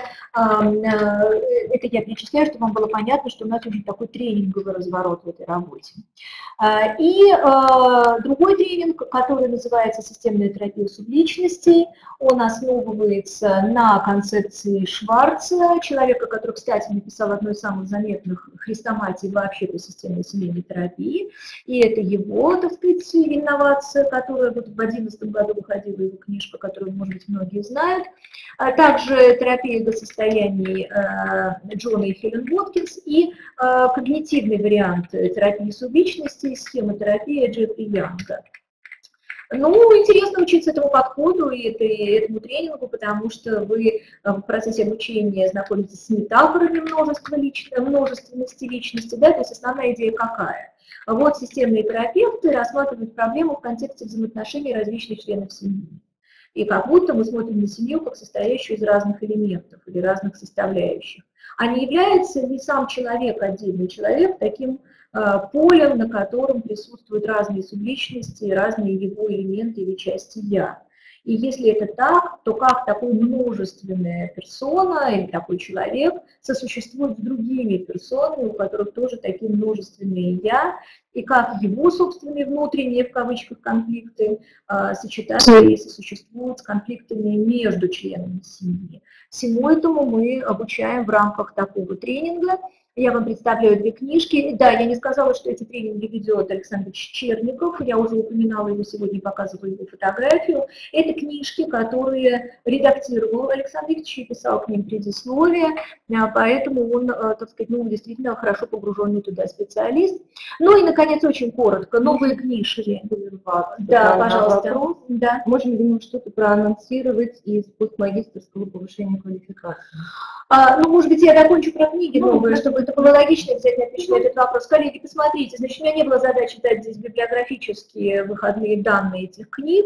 [SPEAKER 1] Это я перечисляю, чтобы вам было понятно, что у нас уже такой тренинговый разворот в этой работе. И другой тренинг, который называется «Системная терапия субличностей», он основывается на концепции Шварца, человека, который, кстати, написал одну из самых заметных хрестоматий вообще по системной семейной терапии. И это его, так сказать, инновация, которая вот в 2011 году выходила, его книжка, которую, может быть, многие знают. А также терапия до состояний Джона и Хелен Воткинс и когнитивный вариант терапии субличности, схемотерапия Джеффри Янга. Ну, интересно учиться этому подходу и этому тренингу, потому что вы в процессе обучения знакомитесь с метафорами множественности личности, да, то есть основная идея какая? Вот системные терапевты рассматривают проблему в контексте взаимоотношений различных членов семьи. И как будто мы смотрим на семью как состоящую из разных элементов или разных составляющих. А не является ли сам человек, отдельный человек, таким полем, на котором присутствуют разные субличности, разные его элементы или части «я». И если это так, то как такой множественная персона или такой человек сосуществует с другими персонами, у которых тоже такие множественные «я», и как его собственные внутренние, в кавычках, конфликты сочетаются и сосуществуют с конфликтами между членами семьи. Всему этому мы обучаем в рамках такого тренинга. Я вам представляю две книжки. Да, я не сказала, что эти тренинги ведет Александр Черников. Я уже упоминала его сегодня, показываю его фотографию. Это книжки, которые редактировал Александр Ильич и писал к ним предисловие. Поэтому он, так сказать, ну, действительно хорошо погруженный туда специалист. Ну и, наконец, очень коротко, новые книжки. Да, пожалуйста.
[SPEAKER 2] Да. Можем ли мы что-то проанонсировать из постмагистерского повышения квалификации?
[SPEAKER 1] Ну, может быть, я закончу про книги новые, чтобы это было логично взять на этот вопрос. Коллеги, посмотрите, значит, у меня не было задачи дать здесь библиографические выходные данные этих книг,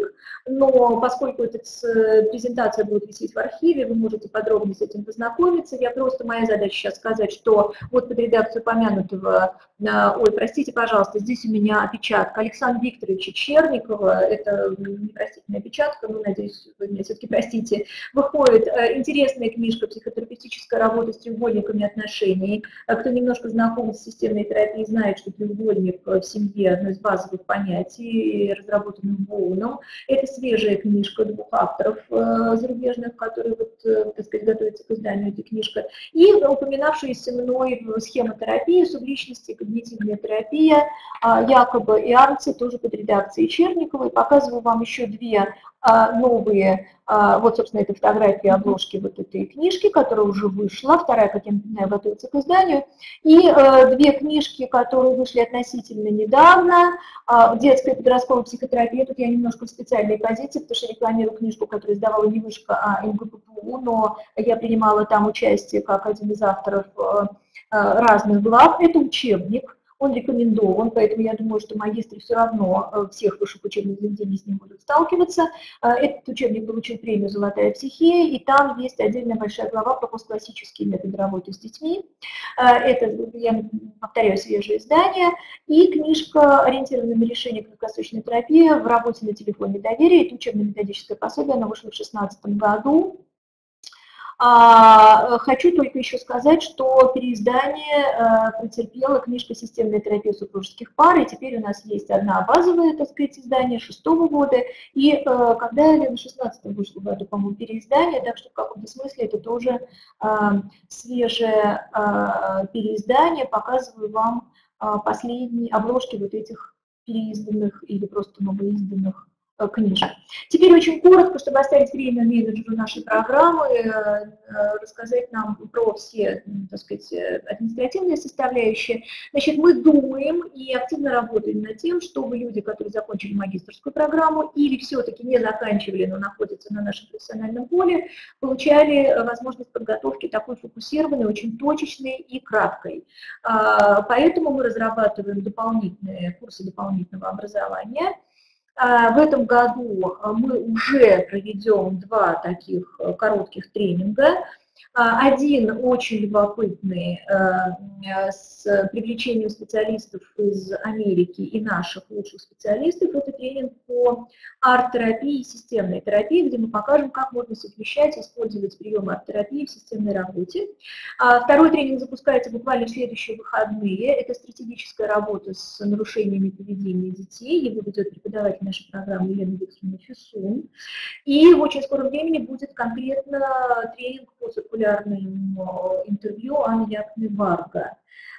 [SPEAKER 1] но поскольку эта презентация будет висеть в архиве, вы можете подробнее с этим познакомиться. Моя задача сейчас сказать, что вот под редакцию помянутого, ой, простите, пожалуйста, здесь у меня опечатка Александра Викторовича Черникова, это непростительная опечатка, но, надеюсь, вы меня все-таки простите, выходит интересная книжка «Психотерапевтическая работа с треугольниками отношений». Кто немножко знаком с системной терапией, знает, что треугольник в семье – одно из базовых понятий, разработанных Боуном. Это свежая книжка двух авторов зарубежных, которые, вот, так сказать, готовятся к изданию этой книжки. И упоминавшаяся мной схемотерапия, субличности, когнитивная терапия, Якоба и Арнце, тоже под редакцией Черниковой. Показываю вам еще две новые, вот, собственно, это фотография обложки вот этой книжки, которая уже вышла, вторая, как я напоминаю, готовится к изданию, и две книжки, которые вышли относительно недавно, детская подростковая психотерапия, тут я немножко в специальной позиции, потому что рекламирую книжку, которую издавала не Вышка, а МГППУ, но я принимала там участие как один из авторов разных глав, это учебник. Он рекомендован, поэтому я думаю, что магистры все равно всех высших учебных заведений с ним будут сталкиваться. Этот учебник получил премию «Золотая психия», и там есть отдельная большая глава про постклассические методы работы с детьми. Это, я повторяю, свежее издание. И книжка, ориентированная на решение краткосрочной терапии в работе на телефоне доверия. Это учебно-методическое пособие, оно вышло в 2016 году. Хочу только еще сказать, что переиздание претерпела книжка «Системная терапия супружеских пар», и теперь у нас есть одна базовая, так сказать, издание 2006 года, и когда в 2016 вышло году, по-моему, переиздание, так что в каком-то смысле это тоже свежее переиздание. Показываю вам последние обложки вот этих переизданных или просто новоизданных книжек. Теперь очень коротко, чтобы оставить время менеджеру нашей программы, рассказать нам про все, так сказать, административные составляющие. Значит, мы думаем и активно работаем над тем, чтобы люди, которые закончили магистерскую программу или все-таки не заканчивали, но находятся на нашем профессиональном поле, получали возможность подготовки такой фокусированной, очень точечной и краткой. Поэтому мы разрабатываем дополнительные курсы дополнительного образования. В этом году мы уже проведем два таких коротких тренинга. Один очень любопытный с привлечением специалистов из Америки и наших лучших специалистов. Это тренинг по арт-терапии и системной терапии, где мы покажем, как можно совмещать и использовать приемы арт-терапии в системной работе. Второй тренинг запускается буквально в следующие выходные. Это стратегическая работа с нарушениями поведения детей. Его ведет преподаватель нашей программы Елена Викторовна Фисун. И в очень скором времени будет конкретно тренинг по циркулярному интервью Анны Яковлевны Варга.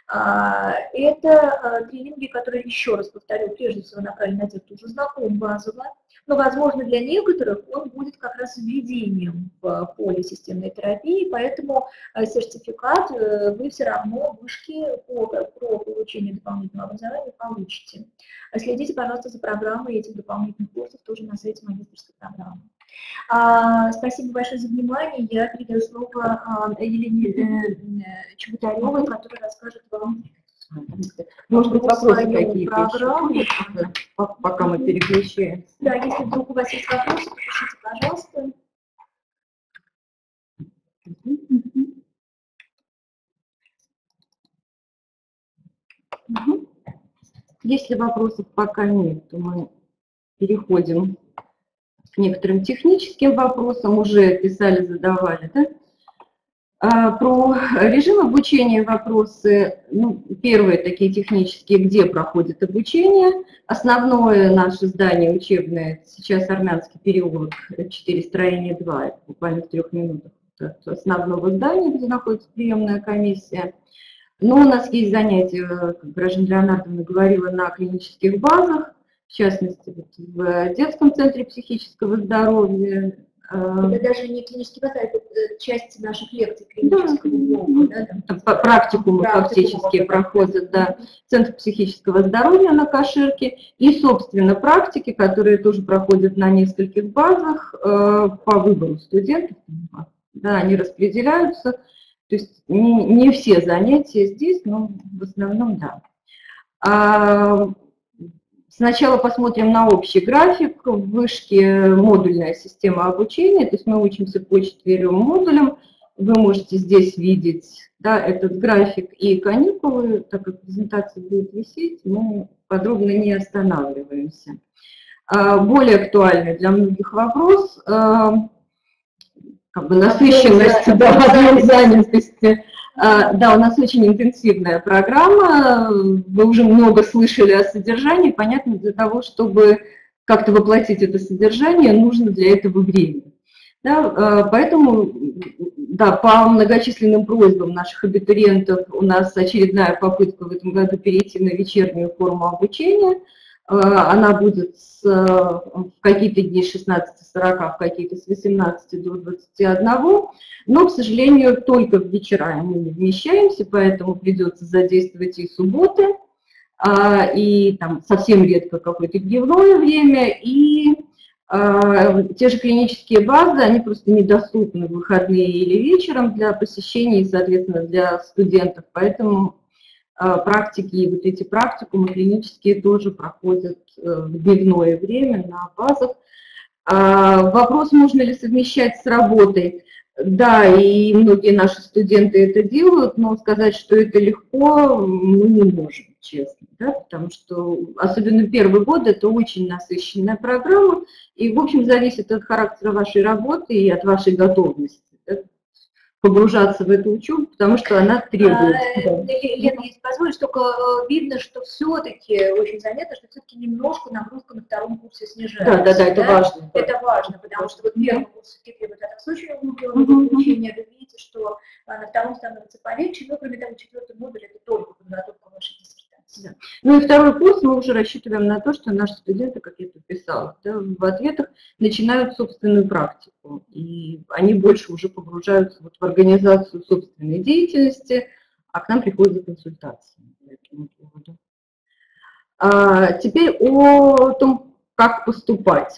[SPEAKER 1] Это тренинги, которые, еще раз повторю, прежде всего направлены на тех, кто уже знаком базово, но, возможно, для некоторых он будет как раз введением в поле системной терапии, поэтому сертификат вы все равно в вышке про получение дополнительного образования получите. Следите, пожалуйста, за программой этих дополнительных курсов тоже на сайте магистерской программы. Спасибо большое за внимание. Я передаю слово Елене Чеботаревой, которая расскажет вам,
[SPEAKER 2] может быть, вопросы какие-то, пока мы переключаем.
[SPEAKER 1] Да, если вдруг у вас есть вопросы, пишите, пожалуйста.
[SPEAKER 2] Если вопросов пока нет, то мы переходим к некоторым техническим вопросам. Уже писали, задавали, да? Про режим обучения вопросы. Ну, первые такие технические, где проходит обучение. Основное наше здание учебное, сейчас армянский переулок, 4 строения 2, это буквально в 3 минутах от основного здания, где находится приемная комиссия. Но у нас есть занятия, как Гражданина Леонардовна говорила, на клинических базах, в частности, в детском центре психического здоровья.
[SPEAKER 1] Это даже не клинический базар, это часть наших лекций клинического блока.
[SPEAKER 2] Да? Практикумы фактически проходят, да, Центр психического здоровья на Каширке. И, собственно, практики, которые тоже проходят на нескольких базах по выбору студентов. Да, они распределяются. То есть не все занятия здесь, но в основном да. Сначала посмотрим на общий график. В вышке модульная система обучения, то есть мы учимся по 4 модулям. Вы можете здесь видеть, да, этот график и каникулы. Так как презентация будет висеть, мы подробно не останавливаемся. Более актуальный для многих вопрос, как бы насыщенность, объем занятости. Да, у нас очень интенсивная программа, вы уже много слышали о содержании, понятно, для того, чтобы как-то воплотить это содержание, нужно для этого время. Да, поэтому, да, по многочисленным просьбам наших абитуриентов у нас очередная попытка в этом году перейти на вечернюю форму обучения. Она будет в какие-то дни с 16:40, в какие-то с 18 до 21, но, к сожалению, только в вечера мы не вмещаемся, поэтому придется задействовать и субботы, и там совсем редко какое-то дневное время, и те же клинические базы, они просто недоступны в выходные или вечером для посещения и, соответственно, для студентов, поэтому практики и вот эти практикумы клинические тоже проходят в дневное время на базах. Вопрос, можно ли совмещать с работой. Да, и многие наши студенты это делают, но сказать, что это легко, мы не можем, честно, да, потому что, особенно первый год, это очень насыщенная программа, и, в общем, зависит от характера вашей работы и от вашей готовности, да, погружаться в эту учебу, потому что она требует.
[SPEAKER 1] Лена, если позволишь, только видно, что все-таки очень заметно, что все-таки немножко нагрузка на втором курсе снижается.
[SPEAKER 2] Да, это важно.
[SPEAKER 1] Это важно, потому что вот первый курс все-таки требует с очень углубленного обучения, вы видите, что на втором становится полегче, но кроме того, 4-й модуль это только подготовка вашей диссертации. Да.
[SPEAKER 2] Ну и второй курс мы уже рассчитываем на то, что наши студенты, как я тут писала, да, в ответах начинают собственную практику, и они больше уже погружаются вот в организацию собственной деятельности, а к нам приходят за консультации по этому поводу. Теперь о том, как поступать.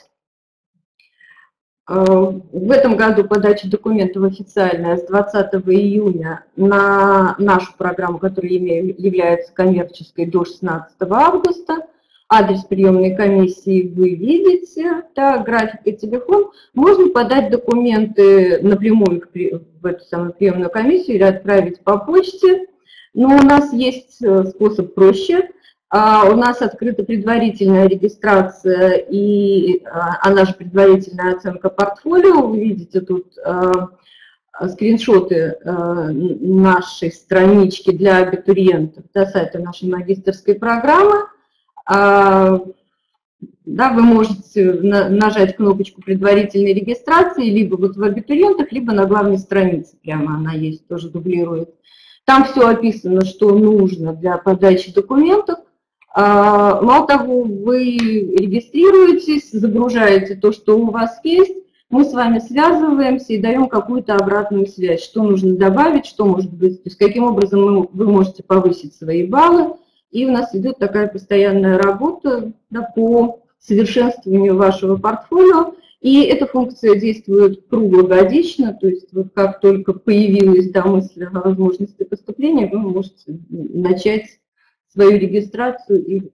[SPEAKER 2] В этом году подача документов официальная с 20 июня на нашу программу, которая является коммерческой, до 16 августа. адрес приемной комиссии вы видите, да, график и телефон. Можно подать документы напрямую в эту самую приемную комиссию или отправить по почте. Но у нас есть способ проще. У нас открыта предварительная регистрация и она же предварительная оценка портфолио. Вы видите тут скриншоты нашей странички для абитуриентов, до сайта нашей магистерской программы. Да, вы можете нажать кнопочку предварительной регистрации либо вот в абитуриентах, либо на главной странице, прямо она есть, тоже дублирует. Там все описано, что нужно для подачи документов. Мало того, вы регистрируетесь, загружаете то, что у вас есть, мы с вами связываемся и даем какую-то обратную связь, что нужно добавить, что может быть, то есть каким образом вы можете повысить свои баллы. И у нас идет такая постоянная работа, да, по совершенствованию вашего портфолио. И эта функция действует круглогодично, то есть вот как только появилась мысль о возможности поступления, вы можете начать свою регистрацию.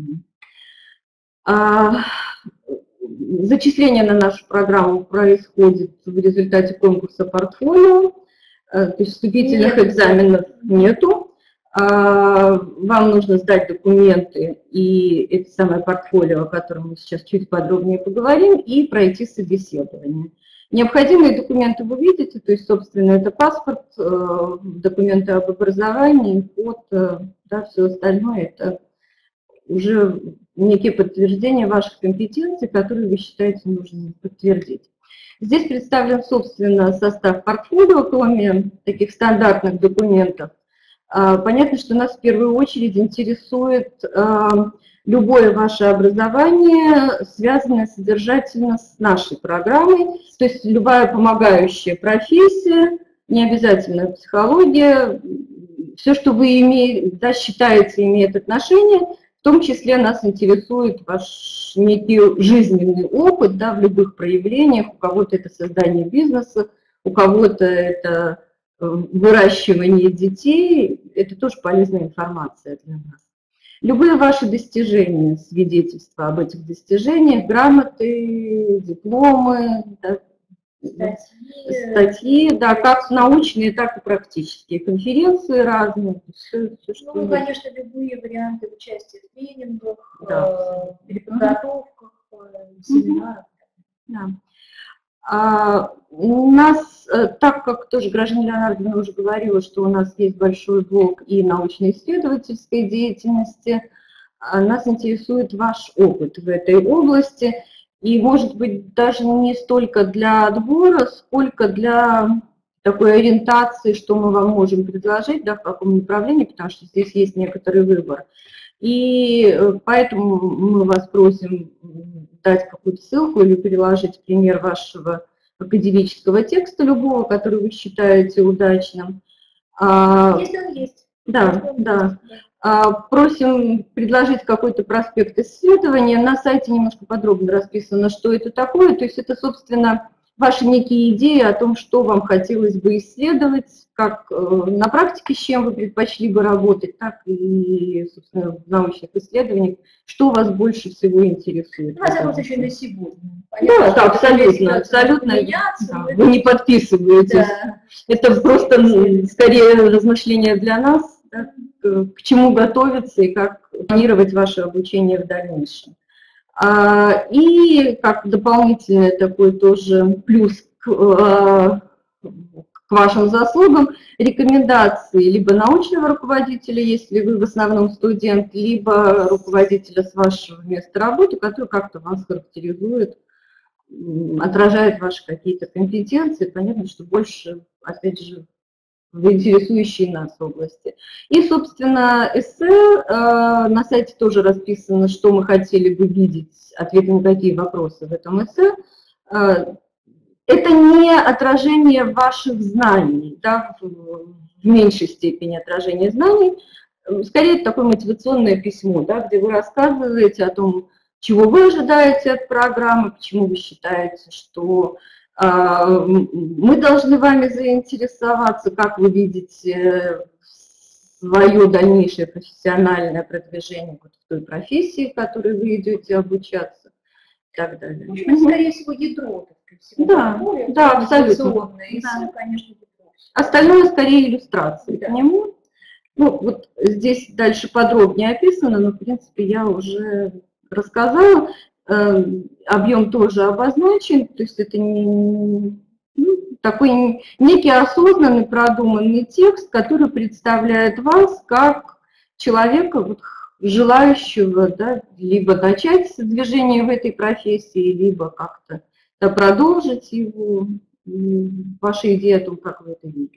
[SPEAKER 2] Зачисление на нашу программу происходит в результате конкурса портфолио, то есть вступительных экзаменов нету. Вам нужно сдать документы и это самое портфолио, о котором мы сейчас чуть подробнее поговорим, и пройти собеседование. Необходимые документы вы видите, то есть, собственно, это паспорт, документы об образовании, фото, да, все остальное, это уже некие подтверждения ваших компетенций, которые вы считаете нужно подтвердить. Здесь представлен, собственно, состав портфолио, кроме таких стандартных документов. Понятно, что нас в первую очередь интересует любое ваше образование, связанное содержательно с нашей программой, то есть любая помогающая профессия, не обязательно психология, все, что вы считаете, имеет отношение, в том числе нас интересует ваш некий жизненный опыт, да, в любых проявлениях, у кого-то это создание бизнеса, у кого-то это выращивание детей, это тоже полезная информация для нас. Любые ваши достижения, свидетельства об этих достижениях, грамоты, дипломы, да, статьи, да, как научные, так и практические, конференции разные.
[SPEAKER 1] Все, что конечно, любые варианты участия в тренингах, да, переподготовках, семинарах.
[SPEAKER 2] Да. У нас, так как тоже Гражданина Леонардовна уже говорила, что у нас есть большой блок и научно-исследовательской деятельности, нас интересует ваш опыт в этой области. И, может быть, даже не столько для отбора, сколько для такой ориентации, что мы вам можем предложить, да, в каком направлении, потому что здесь есть некоторый выбор. И поэтому мы вас просим дать какую-то ссылку или приложить пример вашего академического текста, любого, который вы считаете удачным.
[SPEAKER 1] Если он есть.
[SPEAKER 2] Да, да. Просим предложить какой-то проспект исследования. На сайте немножко подробно расписано, что это такое. То есть это, собственно, ваши некие идеи о том, что вам хотелось бы исследовать, как на практике, с чем вы предпочли бы работать, так и, собственно, в научных исследованиях, что вас больше всего интересует.
[SPEAKER 1] Возможно, еще на сегодня.
[SPEAKER 2] Понятно, да, абсолютно, абсолютно. Да, вы не подписываетесь. Да. Это просто скорее размышления для нас, да, к чему готовиться и как планировать ваше обучение в дальнейшем. И как дополнительный такой тоже плюс к вашим заслугам, рекомендации либо научного руководителя, если вы в основном студент, либо руководителя с вашего места работы, который как-то вас характеризует, отражает ваши какие-то компетенции. Понятно, что больше, опять же, в интересующей нас области. И, собственно, эссе, на сайте тоже расписано, что мы хотели бы видеть, ответы на какие вопросы в этом эссе. Это не отражение ваших знаний, да, в меньшей степени отражение знаний, скорее это такое мотивационное письмо, да, где вы рассказываете о том, чего вы ожидаете от программы, почему вы считаете, что мы должны вами заинтересоваться, как вы видите свое дальнейшее профессиональное продвижение вот в той профессии, в которой вы идете обучаться и так далее.
[SPEAKER 1] В общем, скорее всего, ядро.
[SPEAKER 2] Да, абсолютно.
[SPEAKER 1] И да. Конечно, ядро.
[SPEAKER 2] Остальное скорее иллюстрации
[SPEAKER 1] да.
[SPEAKER 2] к нему. Ну, вот здесь дальше подробнее описано, но, в принципе, я уже рассказала. Объем тоже обозначен, то есть это не, такой некий осознанный, продуманный текст, который представляет вас как человека, вот, желающего, да, либо начать движение в этой профессии, либо как-то продолжить его, ваша идея о том, как вы это видите.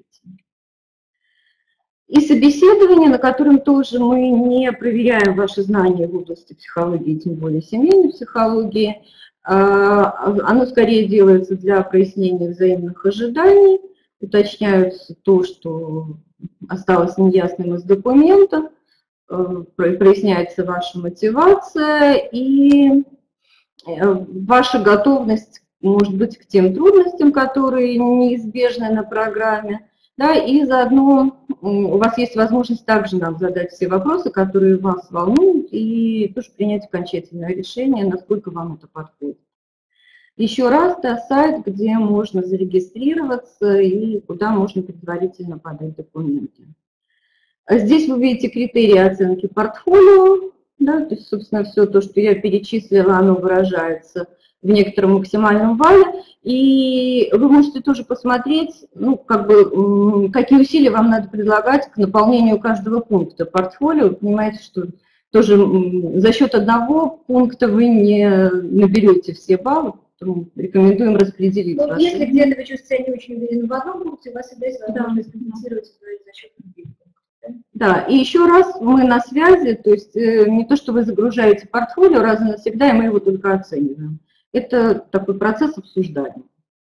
[SPEAKER 2] И собеседование, на котором тоже мы не проверяем ваши знания в области психологии, тем более семейной психологии. Оно скорее делается для прояснения взаимных ожиданий, уточняются то, что осталось неясным из документа, проясняется ваша мотивация и ваша готовность, может быть, к тем трудностям, которые неизбежны на программе. Да, и заодно у вас есть возможность также нам задать все вопросы, которые вас волнуют, и тоже принять окончательное решение, насколько вам это подходит. Еще раз, да, сайт, где можно зарегистрироваться и куда можно предварительно подать документы. Здесь вы видите критерии оценки портфолио, да, то есть, собственно, все то, что я перечислила, оно выражается в некотором максимальном балле, и вы можете тоже посмотреть, ну, как бы, какие усилия вам надо предлагать к наполнению каждого пункта портфолио. Вы понимаете, что тоже за счет одного пункта вы не наберете все баллы, поэтому рекомендуем распределить.
[SPEAKER 1] Ну, если где-то вы чувствуете себя не очень уверены в одном пункте, у вас всегда есть возможность компенсировать за счет других пунктов.
[SPEAKER 2] Да, и еще раз мы на связи, то есть не то, что вы загружаете портфолио раз и навсегда, и мы его только оцениваем. Это такой процесс обсуждания.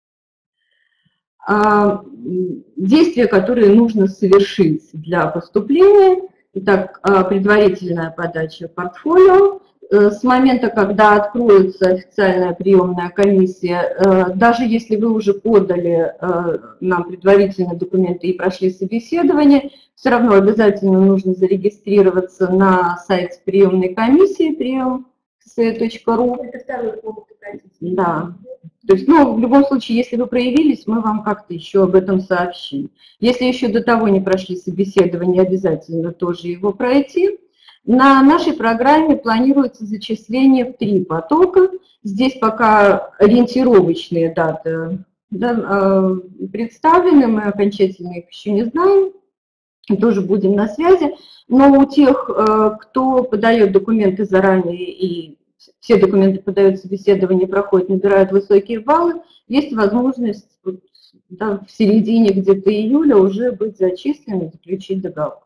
[SPEAKER 2] Действия, которые нужно совершить для поступления. Итак, предварительная подача портфолио. С момента, когда откроется официальная приемная комиссия, даже если вы уже подали нам предварительные документы и прошли собеседование, все равно обязательно нужно зарегистрироваться на сайте приемной комиссии прием.ру.
[SPEAKER 1] Это второй пункт.
[SPEAKER 2] Да. То есть, ну, в любом случае, если вы проявились, мы вам как-то еще об этом сообщим. Если еще до того не прошли собеседование, обязательно тоже его пройти. На нашей программе планируется зачисление в 3 потока. Здесь пока ориентировочные даты, да, представлены, мы окончательно их еще не знаем, тоже будем на связи. Но у тех, кто подает документы заранее и все документы подают собеседование, проходят, набирают высокие баллы, есть возможность да, в середине где-то июля уже быть зачисленным, заключить договор.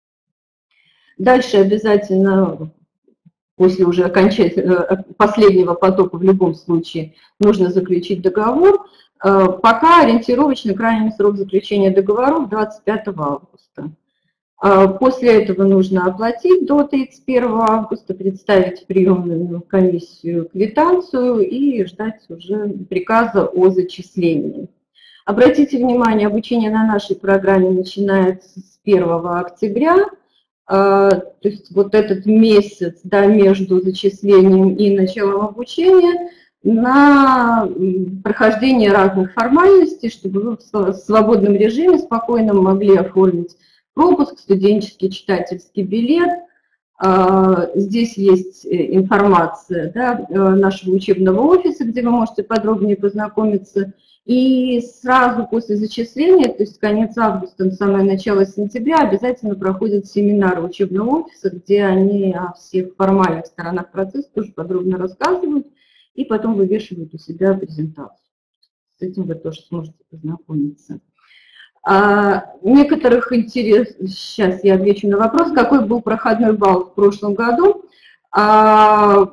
[SPEAKER 2] Дальше обязательно, после уже последнего потока в любом случае, нужно заключить договор. Пока ориентировочно крайний срок заключения договоров 25 августа. После этого нужно оплатить до 31 августа, представить в приемную комиссию квитанцию и ждать уже приказа о зачислении. Обратите внимание, обучение на нашей программе начинается с 1 октября. То есть вот этот месяц, да, между зачислением и началом обучения на прохождение разных формальностей, чтобы вы в свободном режиме спокойно могли оформить пропуск, студенческий читательский билет. Здесь есть информация, да, нашего учебного офиса, где вы можете подробнее познакомиться. И сразу после зачисления, то есть конец августа, самое начало сентября, обязательно проходят семинары учебного офиса, где они о всех формальных сторонах процесса тоже подробно рассказывают, и потом вывешивают у себя презентацию. С этим вы тоже сможете познакомиться. Некоторых интересов, сейчас я отвечу на вопрос, какой был проходной балл в прошлом году. Да,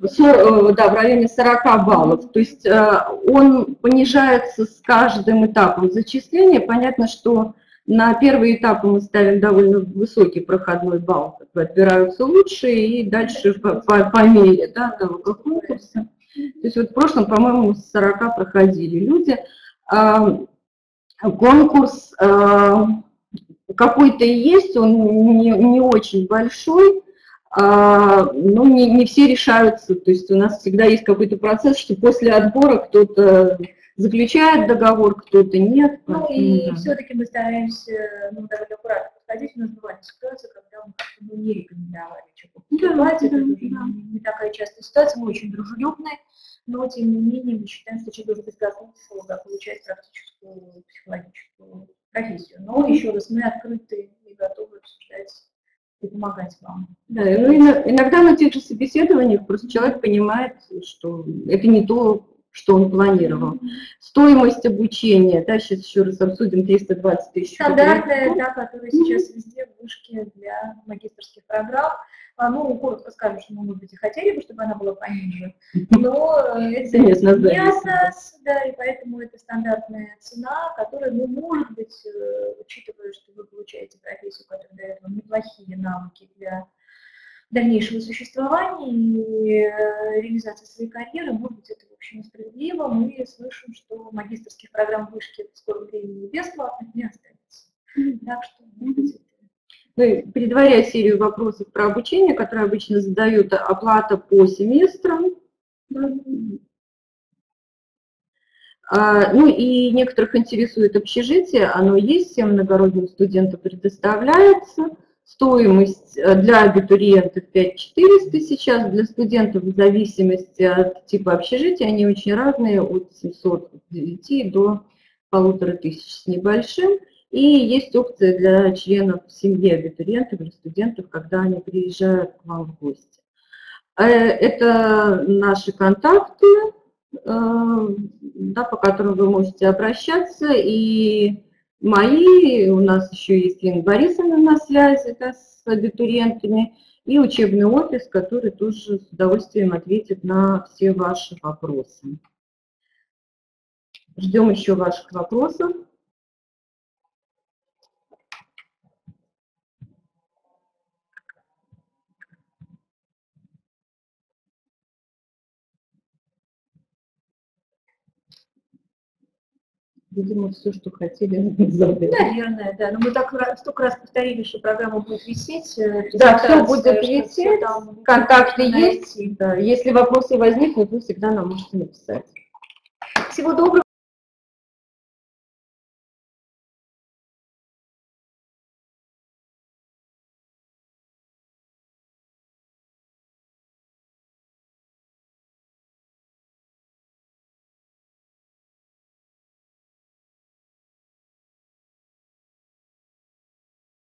[SPEAKER 2] в районе 40 баллов. То есть он понижается с каждым этапом зачисления. Понятно, что на первые этапы мы ставим довольно высокий проходной балл, отбираются лучшие, и дальше по мере, да, того конкурса. То есть вот в прошлом, по-моему, с 40 проходили люди. Конкурс какой-то есть, он не очень большой, но не все решаются. То есть у нас всегда есть какой-то процесс, что после отбора кто-то заключает договор, кто-то нет.
[SPEAKER 1] Ну и все-таки мы стараемся довольно аккуратно подходить. У нас бывали ситуации, когда мы не рекомендовали человеку поступать. Это не такая частая ситуация, мы очень дружелюбны, но тем не менее мы считаем, что человек должен быть готов получать практическую психологическую профессию. Но еще раз, мы открыты и готовы обсуждать и помогать вам.
[SPEAKER 2] Да, ну, иногда на тех же собеседованиях просто человек понимает, что это не то, что он планировал. Стоимость обучения, да, сейчас еще раз обсудим, 320 тысяч.
[SPEAKER 1] Стандартная, да, которая сейчас везде в вышке для магистерских программ. Ну, коротко скажу, что мы, может быть, и хотели бы, чтобы она была пониже, но это не от нас, да, и поэтому это стандартная цена, которая, ну, может быть, учитывая, что вы получаете профессию, которая дает вам неплохие навыки для дальнейшего существования и реализации своей карьеры, может быть, это, в общем, несправедливо. Мы слышим, что магистерских программ в вышке в скором времени бесплатных не останется. Так что, может быть,
[SPEAKER 2] ну, предваряя серию вопросов про обучение, которые обычно задают, оплата по семестрам. Ну и некоторых интересует общежитие, оно есть, всем иногородним студентам предоставляется. Стоимость для абитуриентов 5400 сейчас, для студентов в зависимости от типа общежития, они очень разные, от 709 до 1500 с небольшим. И есть опция для членов семьи абитуриентов или студентов, когда они приезжают к вам в гости. Это наши контакты, да, по которым вы можете обращаться. И мои, у нас еще есть Лена Борисовна на связи, да, с абитуриентами, и учебный офис, который тоже с удовольствием ответит на все ваши вопросы. Ждем еще ваших вопросов. Видимо, все, что хотели, забыли.
[SPEAKER 1] Наверное, да. Но мы так столько раз повторили, что программа будет висеть.
[SPEAKER 2] Да, все будет висеть, контакты есть. Да. Если вопросы возникнут, вы всегда нам можете написать.
[SPEAKER 1] Всего доброго.